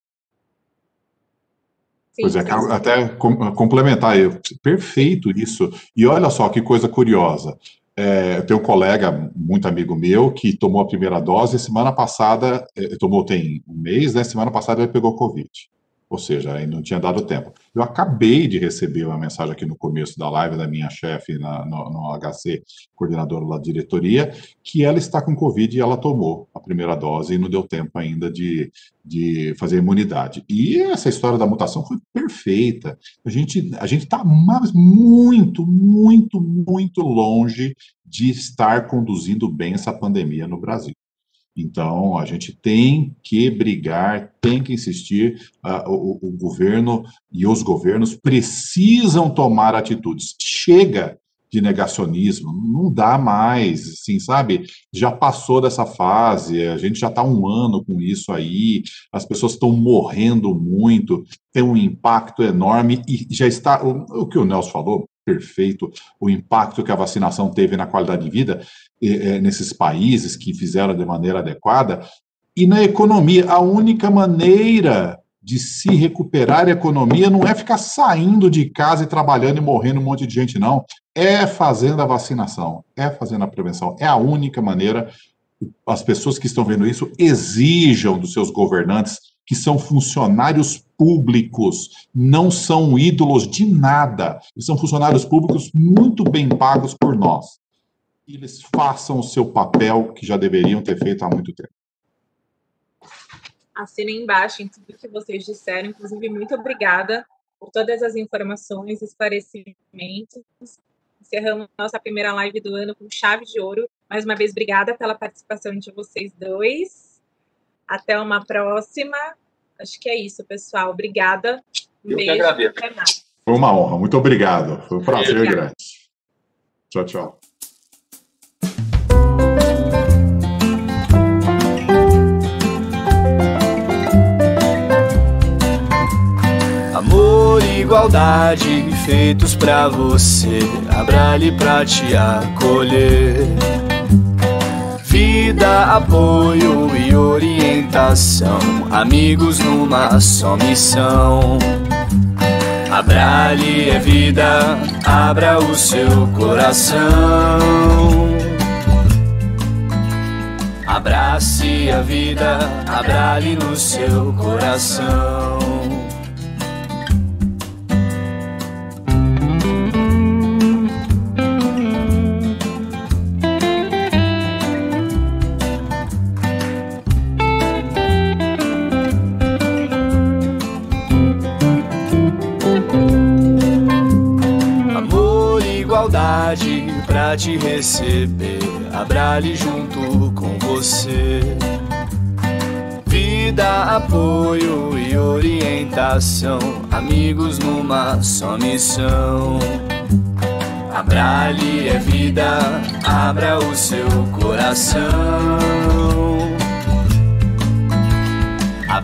C: Pois é, até complementar, perfeito isso. E olha só que coisa curiosa. É, eu tenho um colega, muito amigo meu, que tomou a primeira dose, semana passada, tomou tem um mês, né? Semana passada ele pegou Covid. Ou seja, ainda não tinha dado tempo. Eu acabei de receber uma mensagem aqui no começo da live da minha chefe na, no, no H C, coordenadora da diretoria, que ela está com Covid e ela tomou a primeira dose e não deu tempo ainda de, de fazer imunidade. E essa história da mutação foi perfeita. A gente a gente está muito, muito, muito longe de estar conduzindo bem essa pandemia no Brasil. Então, a gente tem que brigar, tem que insistir, uh, o, o governo e os governos precisam tomar atitudes. Chega de negacionismo, não dá mais, assim, sabe? Já passou dessa fase, a gente já está um ano com isso aí, as pessoas estão morrendo muito, tem um impacto enorme e já está, o, o que o Nelson falou, perfeito, o impacto que a vacinação teve na qualidade de vida eh, nesses países que fizeram de maneira adequada, e na economia, a única maneira de se recuperar a economia não é ficar saindo de casa e trabalhando e morrendo um monte de gente, não. É fazendo a vacinação, é fazendo a prevenção. É a única maneira. As pessoas que estão vendo isso exijam dos seus governantes, que são funcionários públicos, não são ídolos de nada. Eles são funcionários públicos muito bem pagos por nós. E eles façam o seu papel que já deveriam ter feito há muito tempo.
A: Assina embaixo em tudo que vocês disseram. Inclusive, muito obrigada por todas as informações, esclarecimentos. Encerramos nossa primeira live do ano com chave de ouro. Mais uma vez, obrigada pela participação de vocês dois. Até uma próxima. Acho que é isso, pessoal. Obrigada.
B: Um Eu beijo. Que agradeço.
A: Até mais.
C: Foi uma honra. Muito obrigado. Foi um prazer Obrigado. grande. Tchau, tchau.
D: Amor e igualdade feitos pra você, Abrale pra te acolher. Vida, apoio e orientação, amigos numa só missão. Abrale é vida, abra o seu coração. Abrace a vida, Abrale no seu coração. Pra te receber, Abrale junto com você. Vida, apoio e orientação, amigos numa só missão. Abrale é vida, abra o seu coração.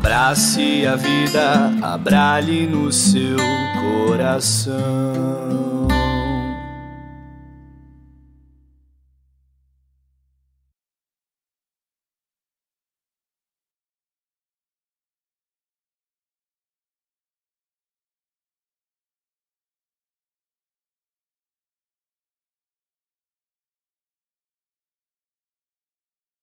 D: Abrace a vida, Abrale no seu coração.